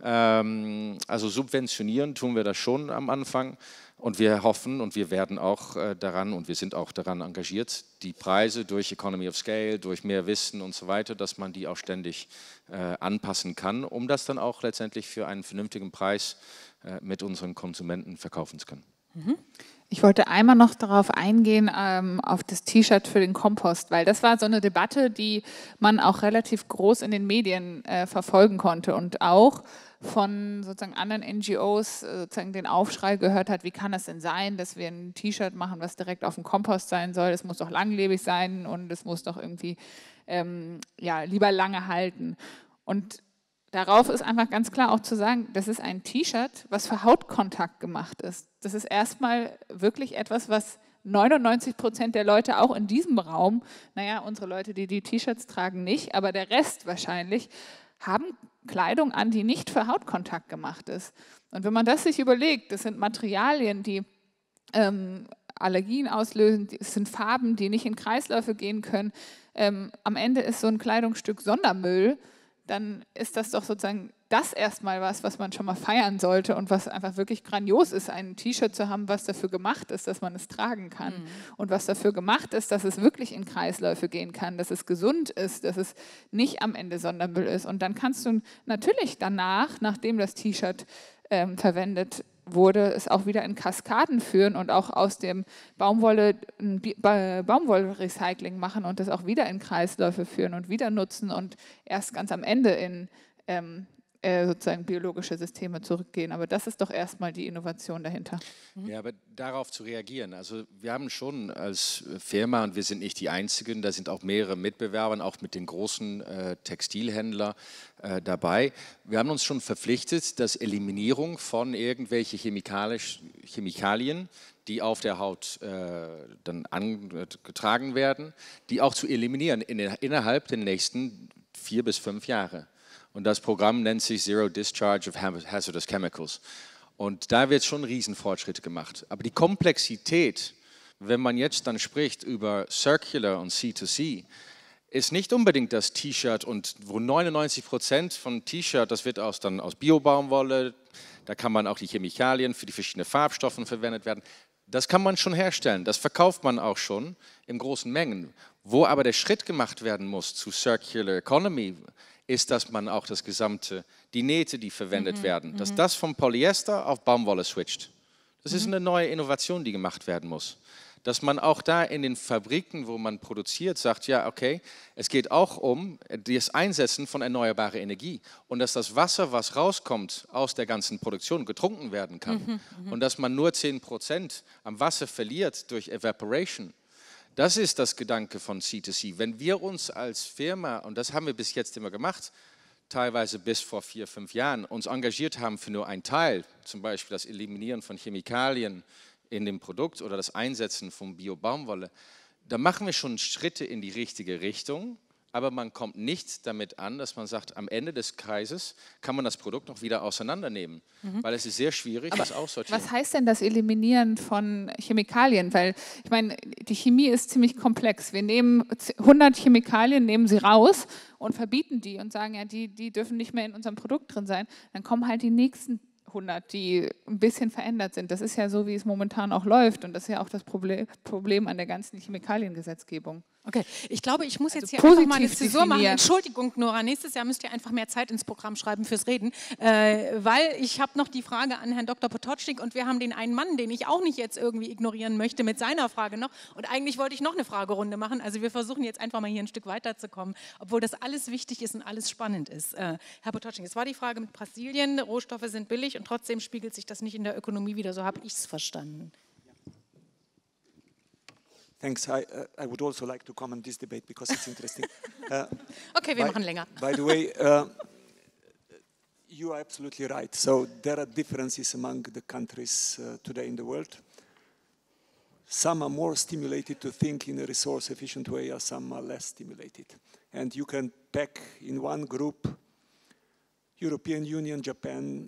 Also subventionieren tun wir das schon am Anfang und wir hoffen und wir werden auch daran und wir sind auch daran engagiert, die Preise durch Economy of Scale, durch mehr Wissen und so weiter, dass man die auch ständig anpassen kann, um das dann auch letztendlich für einen vernünftigen Preis mit unseren Konsumenten verkaufen zu können. Ich wollte einmal noch darauf eingehen, auf das T-Shirt für den Kompost, weil das war so eine Debatte, die man auch relativ groß in den Medien verfolgen konnte und auch von sozusagen anderen NGOs sozusagen den Aufschrei gehört hat, wie kann das denn sein, dass wir ein T-Shirt machen, was direkt auf dem Kompost sein soll, es muss doch langlebig sein und es muss doch irgendwie lieber lange halten. Und darauf ist einfach ganz klar auch zu sagen, das ist ein T-Shirt, was für Hautkontakt gemacht ist. Das ist erstmal wirklich etwas, was 99% der Leute auch in diesem Raum, naja, unsere Leute, die T-Shirts tragen, nicht, aber der Rest wahrscheinlich, haben Kleidung an, die nicht für Hautkontakt gemacht ist. Und wenn man das sich überlegt, das sind Materialien, die Allergien auslösen, es sind Farben, die nicht in Kreisläufe gehen können. Am Ende ist so ein Kleidungsstück Sondermüll, dann ist das doch sozusagen das erstmal was man schon mal feiern sollte und was einfach wirklich grandios ist, ein T-Shirt zu haben, was dafür gemacht ist, dass man es tragen kann und was dafür gemacht ist, dass es wirklich in Kreisläufe gehen kann, dass es gesund ist, dass es nicht am Ende Sondermüll ist. Und dann kannst du natürlich danach, nachdem das T-Shirt verwendet wurde, es auch wieder in Kaskaden führen und auch aus dem Baumwollrecycling machen und das auch wieder in Kreisläufe führen und wieder nutzen und erst ganz am Ende in sozusagen biologische Systeme zurückgehen. Aber das ist doch erstmal die Innovation dahinter. Ja, aber darauf zu reagieren, also wir haben schon als Firma, und wir sind nicht die Einzigen, da sind auch mehrere Mitbewerber, auch mit den großen Textilhändlern dabei. Wir haben uns schon verpflichtet, dass Eliminierung von irgendwelchen Chemikalien, die auf der Haut dann angetragen werden, die auch zu eliminieren innerhalb der nächsten 4 bis 5 Jahre. Und das Programm nennt sich Zero Discharge of Hazardous Chemicals. Und da wird schon Riesenfortschritte gemacht. Aber die Komplexität, wenn man jetzt dann spricht über Circular und C2C, ist nicht unbedingt das T-Shirt und wo 99% von T-Shirt, das wird aus Bio-Baumwolle, da kann man auch die Chemikalien für die verschiedenen Farbstoffe verwendet werden. Das kann man schon herstellen, das verkauft man auch schon in großen Mengen. Wo aber der Schritt gemacht werden muss zu Circular Economy, ist, dass man auch die Nähte, die verwendet werden, dass das vom Polyester auf Baumwolle switcht. Das ist eine neue Innovation, die gemacht werden muss. Dass man auch da in den Fabriken, wo man produziert, sagt, ja, okay, es geht auch um das Einsetzen von erneuerbarer Energie und dass das Wasser, was rauskommt aus der ganzen Produktion, getrunken werden kann und dass man nur 10% am Wasser verliert durch Evaporation. Das ist das Gedanke von C2C. Wenn wir uns als Firma, und das haben wir bis jetzt immer gemacht, teilweise bis vor 4, 5 Jahren, uns engagiert haben für nur einen Teil, zum Beispiel das Eliminieren von Chemikalien in dem Produkt oder das Einsetzen von Bio-Baumwolle, da machen wir schon Schritte in die richtige Richtung, aber man kommt nicht damit an, dass man sagt, am Ende des Kreises kann man das Produkt noch wieder auseinandernehmen, weil es ist sehr schwierig, das aussortieren. Was heißt denn das Eliminieren von Chemikalien? Weil ich meine, die Chemie ist ziemlich komplex. Wir nehmen 100 Chemikalien, nehmen sie raus und verbieten die und sagen, ja, die dürfen nicht mehr in unserem Produkt drin sein. Dann kommen halt die nächsten 100, die ein bisschen verändert sind. Das ist ja so, wie es momentan auch läuft und das ist ja auch das Problem an der ganzen Chemikaliengesetzgebung. Okay, ich glaube, ich muss jetzt hier einfach mal eine Zäsur machen. Entschuldigung, Nora, nächstes Jahr müsst ihr einfach mehr Zeit ins Programm schreiben fürs Reden, weil ich habe noch die Frage an Herrn Dr. Potocznik und wir haben den einen Mann, den ich auch nicht jetzt irgendwie ignorieren möchte, mit seiner Frage noch. Und eigentlich wollte ich noch eine Fragerunde machen. Also wir versuchen jetzt einfach mal hier ein Stück weiterzukommen, obwohl das alles wichtig ist und alles spannend ist. Herr Potocznik, es war die Frage mit Brasilien, Rohstoffe sind billig und trotzdem spiegelt sich das nicht in der Ökonomie wieder. So habe ich es verstanden. Thanks. I would also like to comment this debate because it's interesting. Okay, wir machen länger. By the way, you are absolutely right. So there are differences among the countries today in the world. Some are more stimulated to think in a resource-efficient way, or some are less stimulated. And you can pack in one group European Union, Japan,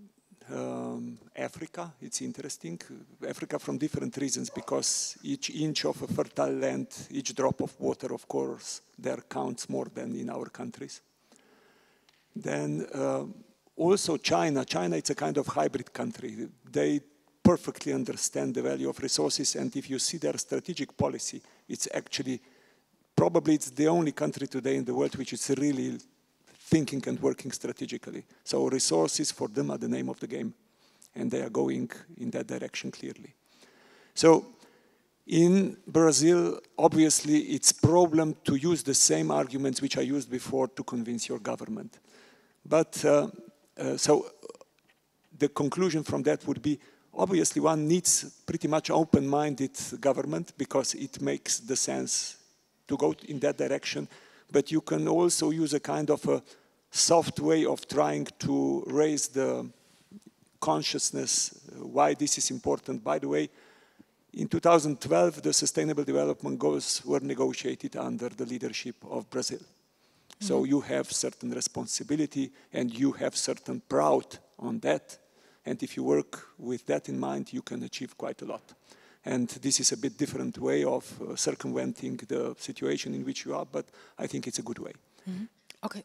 Africa. It's interesting. Africa from different reasons, because each inch of a fertile land, each drop of water, of course, there counts more than in our countries. Then also China. China, it's a kind of hybrid country. They perfectly understand the value of resources, and if you see their strategic policy, it's actually, probably it's the only country today in the world which is really thinking and working strategically. So resources for them are the name of the game, and they are going in that direction clearly. So in Brazil, obviously, it's a problem to use the same arguments which I used before to convince your government. But so the conclusion from that would be, obviously, one needs pretty much open-minded government because it makes the sense to go in that direction. But you can also use a kind of a soft way of trying to raise the consciousness why this is important. By the way, in 2012, the Sustainable Development Goals were negotiated under the leadership of Brazil. So you have certain responsibility and you have certain pride on that. And if you work with that in mind, you can achieve quite a lot. And this is a bit different way of circumventing the situation in which you are, but I think it's a good way. Okay.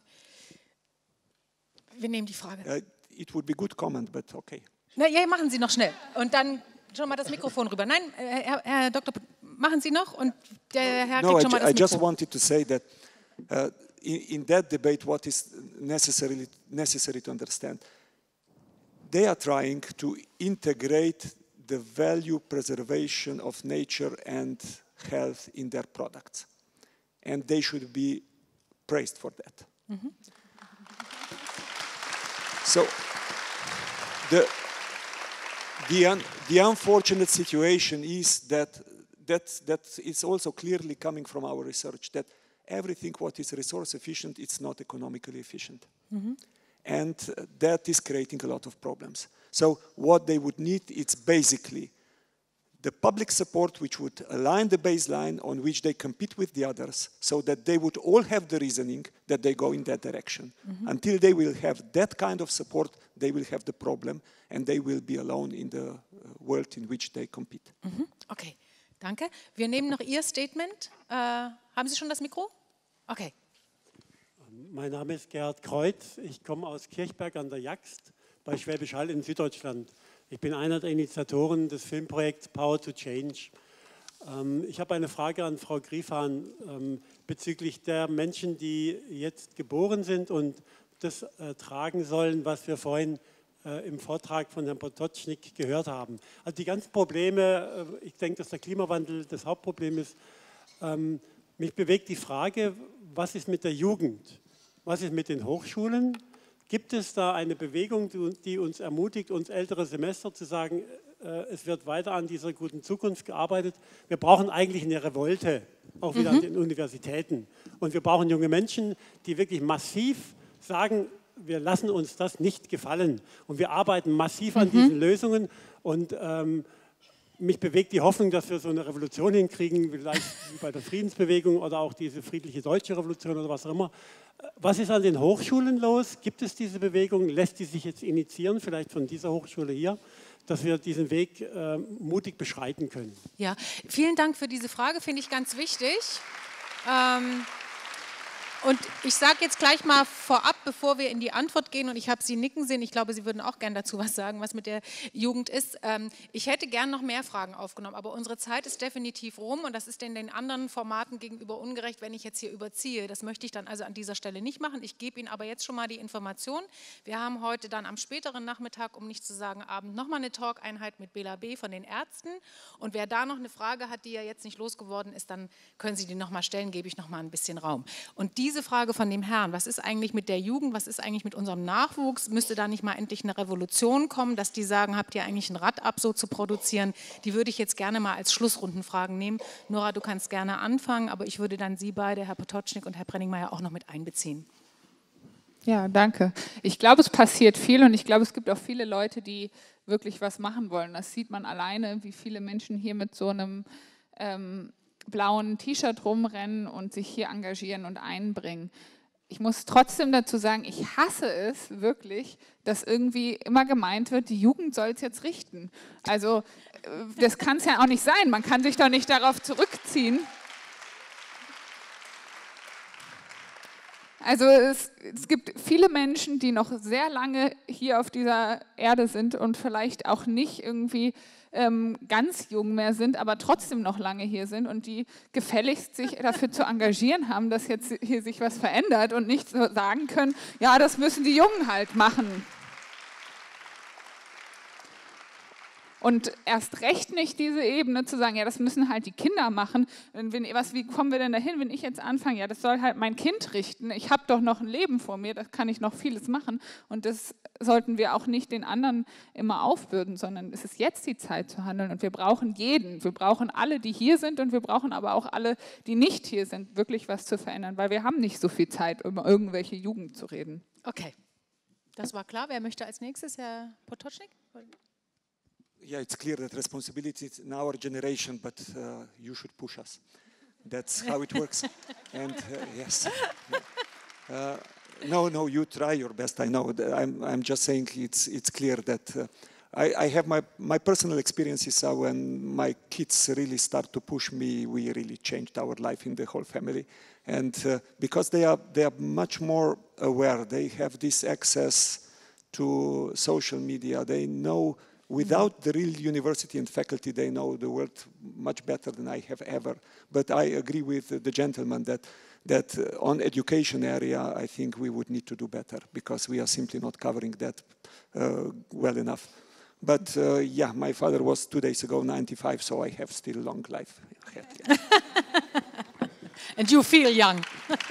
Wir nehmen die Frage. It would be good comment, but okay. Na, ja, machen Sie noch schnell. Und dann schon mal das Mikrofon rüber. Nein, Herr Dr. machen Sie noch und der Herr kriegt schon mal das Mikrofon. I just wanted to say that in that debate, what is necessary to understand, they are trying to integrate the value preservation of nature and health in their products. And they should be praised for that. So the unfortunate situation is that it's also clearly coming from our research that everything what is resource efficient, it's not economically efficient. And that is creating a lot of problems. So what they would need, it's basically the public support which would align the baseline on which they compete with the others so that they would all have the reasoning that they go in that direction. Until they will have that kind of support, they will have the problem and they will be alone in the world in which they compete. Okay, danke. Wir nehmen noch Ihr Statement. Haben Sie schon das Mikro? Okay. Mein Name ist Gerhard Kreuz. Ich komme aus Kirchberg an der Jaxt bei Schwäbisch Hall in Süddeutschland. Ich bin einer der Initiatoren des Filmprojekts Power to Change. Ich habe eine Frage an Frau Griefahn bezüglich der Menschen, die jetzt geboren sind und das tragen sollen, was wir vorhin im Vortrag von Herrn Potocznik gehört haben. Also die ganzen Probleme, ich denke, dass der Klimawandel das Hauptproblem ist. Mich bewegt die Frage, was ist mit der Jugend? Was ist mit den Hochschulen? Gibt es da eine Bewegung, die uns ermutigt, uns ältere Semester zu sagen, es wird weiter an dieser guten Zukunft gearbeitet? Wir brauchen eigentlich eine Revolte, auch wieder an den Universitäten. Und wir brauchen junge Menschen, die wirklich massiv sagen, wir lassen uns das nicht gefallen. Und wir arbeiten massiv an diesen Lösungen. Und mich bewegt die Hoffnung, dass wir so eine Revolution hinkriegen, vielleicht wie bei der Friedensbewegung oder auch diese friedliche deutsche Revolution oder was auch immer. Was ist an den Hochschulen los? Gibt es diese Bewegung? Lässt die sich jetzt initiieren, vielleicht von dieser Hochschule hier, dass wir diesen Weg mutig beschreiten können? Ja, vielen Dank für diese Frage, finde ich ganz wichtig. Und ich sage jetzt gleich mal vorab, bevor wir in die Antwort gehen, und ich habe Sie nicken sehen, ich glaube, Sie würden auch gerne dazu was sagen, was mit der Jugend ist. Ich hätte gern noch mehr Fragen aufgenommen, aber unsere Zeit ist definitiv rum und das ist in den anderen Formaten gegenüber ungerecht, wenn ich jetzt hier überziehe. Das möchte ich dann also an dieser Stelle nicht machen. Ich gebe Ihnen aber jetzt schon mal die Information. Wir haben heute dann am späteren Nachmittag, um nicht zu sagen Abend, nochmal eine Talk-Einheit mit Bela B. von den Ärzten. Und wer da noch eine Frage hat, die ja jetzt nicht losgeworden ist, dann können Sie die nochmal stellen, gebe ich nochmal ein bisschen Raum. Und diese Frage von dem Herrn, was ist eigentlich mit der Jugend, was ist eigentlich mit unserem Nachwuchs, müsste da nicht mal endlich eine Revolution kommen, dass die sagen, habt ihr eigentlich ein Rad ab, so zu produzieren, die würde ich jetzt gerne mal als Schlussrundenfragen nehmen. Nora, du kannst gerne anfangen, aber ich würde dann Sie beide, Herr Potocznik und Herr Brenningmeier, auch noch mit einbeziehen. Ja, danke. Ich glaube, es passiert viel und ich glaube, es gibt auch viele Leute, die wirklich was machen wollen. Das sieht man alleine, wie viele Menschen hier mit so einem blauen T-Shirt rumrennen und sich hier engagieren und einbringen. Ich muss trotzdem dazu sagen, ich hasse es wirklich, dass irgendwie immer gemeint wird, die Jugend soll es jetzt richten. Also das kann es ja auch nicht sein. Man kann sich doch nicht darauf zurückziehen. Also es gibt viele Menschen, die noch sehr lange hier auf dieser Erde sind und vielleicht auch nicht irgendwie ganz jung mehr sind, aber trotzdem noch lange hier sind und die gefälligst sich dafür zu engagieren haben, dass jetzt hier sich was verändert und nicht so sagen können, ja, das müssen die Jungen halt machen. Und erst recht nicht diese Ebene zu sagen, ja, das müssen halt die Kinder machen. Wie kommen wir denn dahin, wenn ich jetzt anfange? Ja, das soll halt mein Kind richten. Ich habe doch noch ein Leben vor mir, da kann ich noch vieles machen. Und das sollten wir auch nicht den anderen immer aufbürden, sondern es ist jetzt die Zeit zu handeln. Und wir brauchen jeden. Wir brauchen alle, die hier sind und wir brauchen aber auch alle, die nicht hier sind, wirklich was zu verändern, weil wir haben nicht so viel Zeit, über irgendwelche Jugend zu reden. Okay, das war klar. Wer möchte als nächstes? Herr Potocznik? Yeah, it's clear that responsibility is in our generation, but you should push us. That's how it works. And yes. No, you try your best. I know. I'm just saying it's clear that I have my personal experiences when my kids really start to push me. We really changed our life in the whole family, and because they are much more aware. They have this access to social media. They know. Without the real university and faculty, they know the world much better than I have ever. But I agree with the gentleman that on education area, I think we would need to do better because we are simply not covering that well enough. But yeah, my father was 2 days ago 95, so I have still long life ahead. Yeah. And you feel young.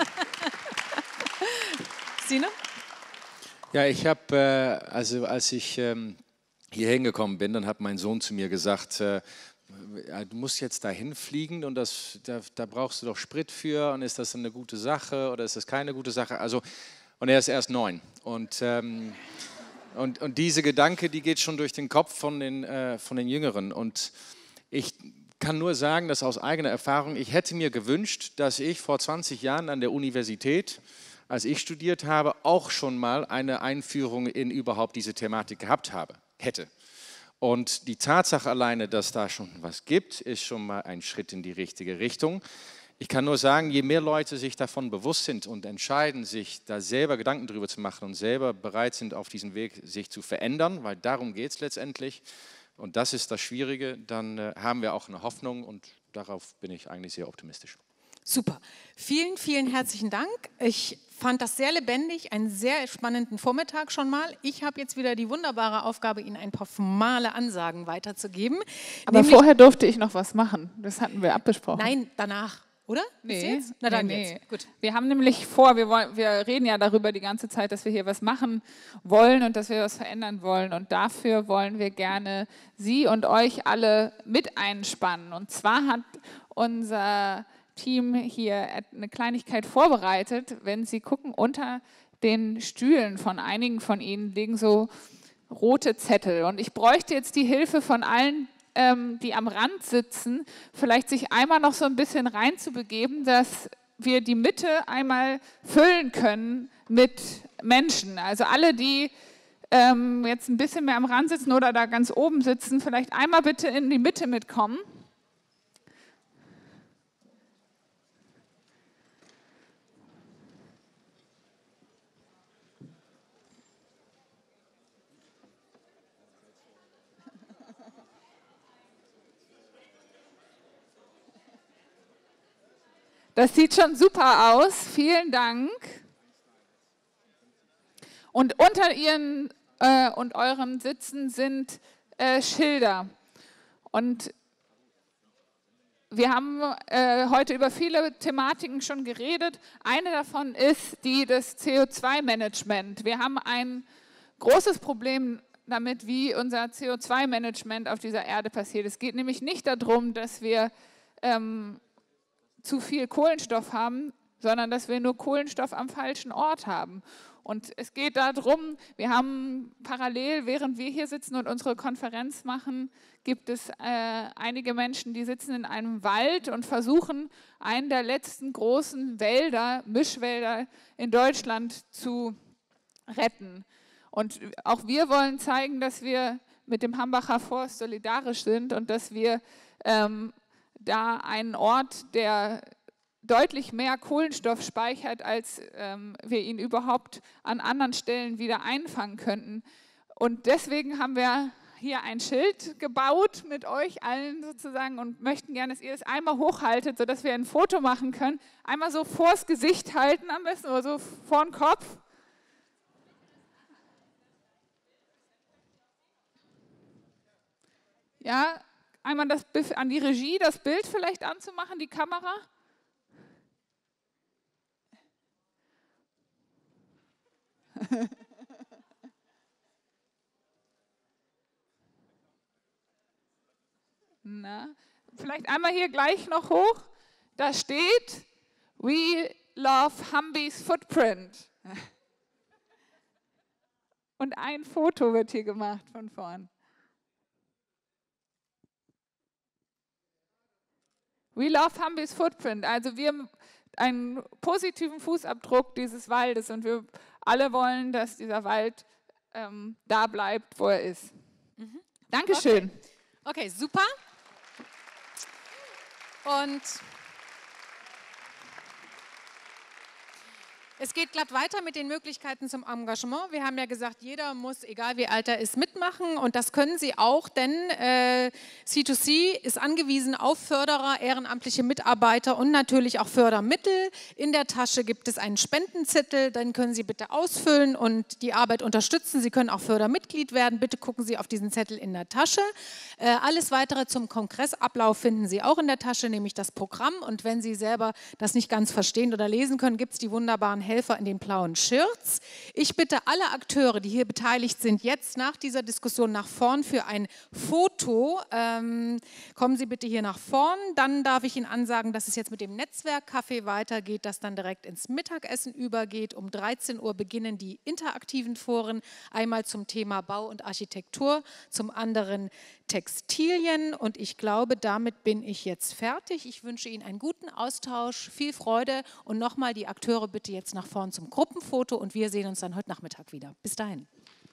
Sina? Ja, ich habe, als ich hier hingekommen bin, dann hat mein Sohn zu mir gesagt, du musst jetzt dahin fliegen und da brauchst du doch Sprit für und ist das eine gute Sache oder ist das keine gute Sache? Also, und er ist erst 9 und diese Gedanke, die geht schon durch den Kopf von den Jüngeren und ich kann nur sagen, dass aus eigener Erfahrung, ich hätte mir gewünscht, dass ich vor 20 Jahren an der Universität, als ich studiert habe, auch schon mal eine Einführung in überhaupt diese Thematik gehabt hätte. Und die Tatsache alleine, dass da schon was gibt, ist schon mal ein Schritt in die richtige Richtung. Ich kann nur sagen, je mehr Leute sich davon bewusst sind und entscheiden, sich da selber Gedanken drüber zu machen und selber bereit sind, auf diesem Weg sich zu verändern, weil darum geht es letztendlich, und das ist das Schwierige, dann haben wir auch eine Hoffnung und darauf bin ich eigentlich sehr optimistisch. Super. Vielen, vielen herzlichen Dank. Ich fand das sehr lebendig, einen sehr spannenden Vormittag schon mal. Ich habe jetzt wieder die wunderbare Aufgabe, Ihnen ein paar formale Ansagen weiterzugeben. Aber vorher durfte ich noch was machen. Das hatten wir abgesprochen. Nein, danach. Oder? Nee. Jetzt? Na dann nee. Jetzt. Gut. Wir haben nämlich vor, wir reden ja darüber die ganze Zeit, dass wir hier was machen wollen und dass wir was verändern wollen. Und dafür wollen wir gerne Sie und euch alle mit einspannen. Und zwar hat unser Team hier eine Kleinigkeit vorbereitet. Wenn Sie gucken, unter den Stühlen von einigen von Ihnen liegen so rote Zettel. Und ich bräuchte jetzt die Hilfe von allen, die am Rand sitzen, vielleicht sich einmal noch so ein bisschen reinzubegeben, dass wir die Mitte einmal füllen können mit Menschen. Also alle, die jetzt ein bisschen mehr am Rand sitzen oder da ganz oben sitzen, vielleicht einmal bitte in die Mitte mitkommen. Das sieht schon super aus. Vielen Dank. Und unter Ihren und euren Sitzen sind Schilder. Und wir haben heute über viele Thematiken schon geredet. Eine davon ist die des CO2-Management. Wir haben ein großes Problem damit, wie unser CO2-Management auf dieser Erde passiert. Es geht nämlich nicht darum, dass wir zu viel Kohlenstoff haben, sondern dass wir nur Kohlenstoff am falschen Ort haben. Und es geht darum, wir haben parallel, während wir hier sitzen und unsere Konferenz machen, gibt es einige Menschen, die sitzen in einem Wald und versuchen, einen der letzten großen Wälder, Mischwälder in Deutschland zu retten. Und auch wir wollen zeigen, dass wir mit dem Hambacher Forst solidarisch sind und dass wir da einen Ort, der deutlich mehr Kohlenstoff speichert, als wir ihn überhaupt an anderen Stellen wieder einfangen könnten. Und deswegen haben wir hier ein Schild gebaut mit euch allen sozusagen und möchten gerne, dass ihr es einmal hochhaltet, sodass wir ein Foto machen können. Einmal so vors Gesicht halten am besten oder so vor den Kopf. Ja, einmal an die Regie, das Bild vielleicht anzumachen, die Kamera. Na, vielleicht einmal hier gleich noch hoch. Da steht, we love Humbee's footprint. Und ein Foto wird hier gemacht von vorn. We love Humbee's footprint. Also wir haben einen positiven Fußabdruck dieses Waldes und wir alle wollen, dass dieser Wald da bleibt, wo er ist. Mhm. Dankeschön. Okay, super. Und es geht glatt weiter mit den Möglichkeiten zum Engagement. Wir haben ja gesagt, jeder muss, egal wie alt er ist, mitmachen und das können Sie auch, denn C2C ist angewiesen auf Förderer, ehrenamtliche Mitarbeiter und natürlich auch Fördermittel. In der Tasche gibt es einen Spendenzettel, den können Sie bitte ausfüllen und die Arbeit unterstützen. Sie können auch Fördermitglied werden. Bitte gucken Sie auf diesen Zettel in der Tasche. Alles Weitere zum Kongressablauf finden Sie auch in der Tasche, nämlich das Programm. Und wenn Sie selber das nicht ganz verstehen oder lesen können, gibt es die wunderbaren Helfer in den blauen Shirts. Ich bitte alle Akteure, die hier beteiligt sind, jetzt nach dieser Diskussion nach vorn für ein Foto. Kommen Sie bitte hier nach vorn. Dann darf ich Ihnen ansagen, dass es jetzt mit dem Netzwerkcafé weitergeht, das dann direkt ins Mittagessen übergeht. Um 13 Uhr beginnen die interaktiven Foren, einmal zum Thema Bau und Architektur, zum anderen Textilien und ich glaube, damit bin ich jetzt fertig. Ich wünsche Ihnen einen guten Austausch, viel Freude und nochmal die Akteure bitte jetzt nach vorn zum Gruppenfoto und wir sehen uns dann heute Nachmittag wieder. Bis dahin.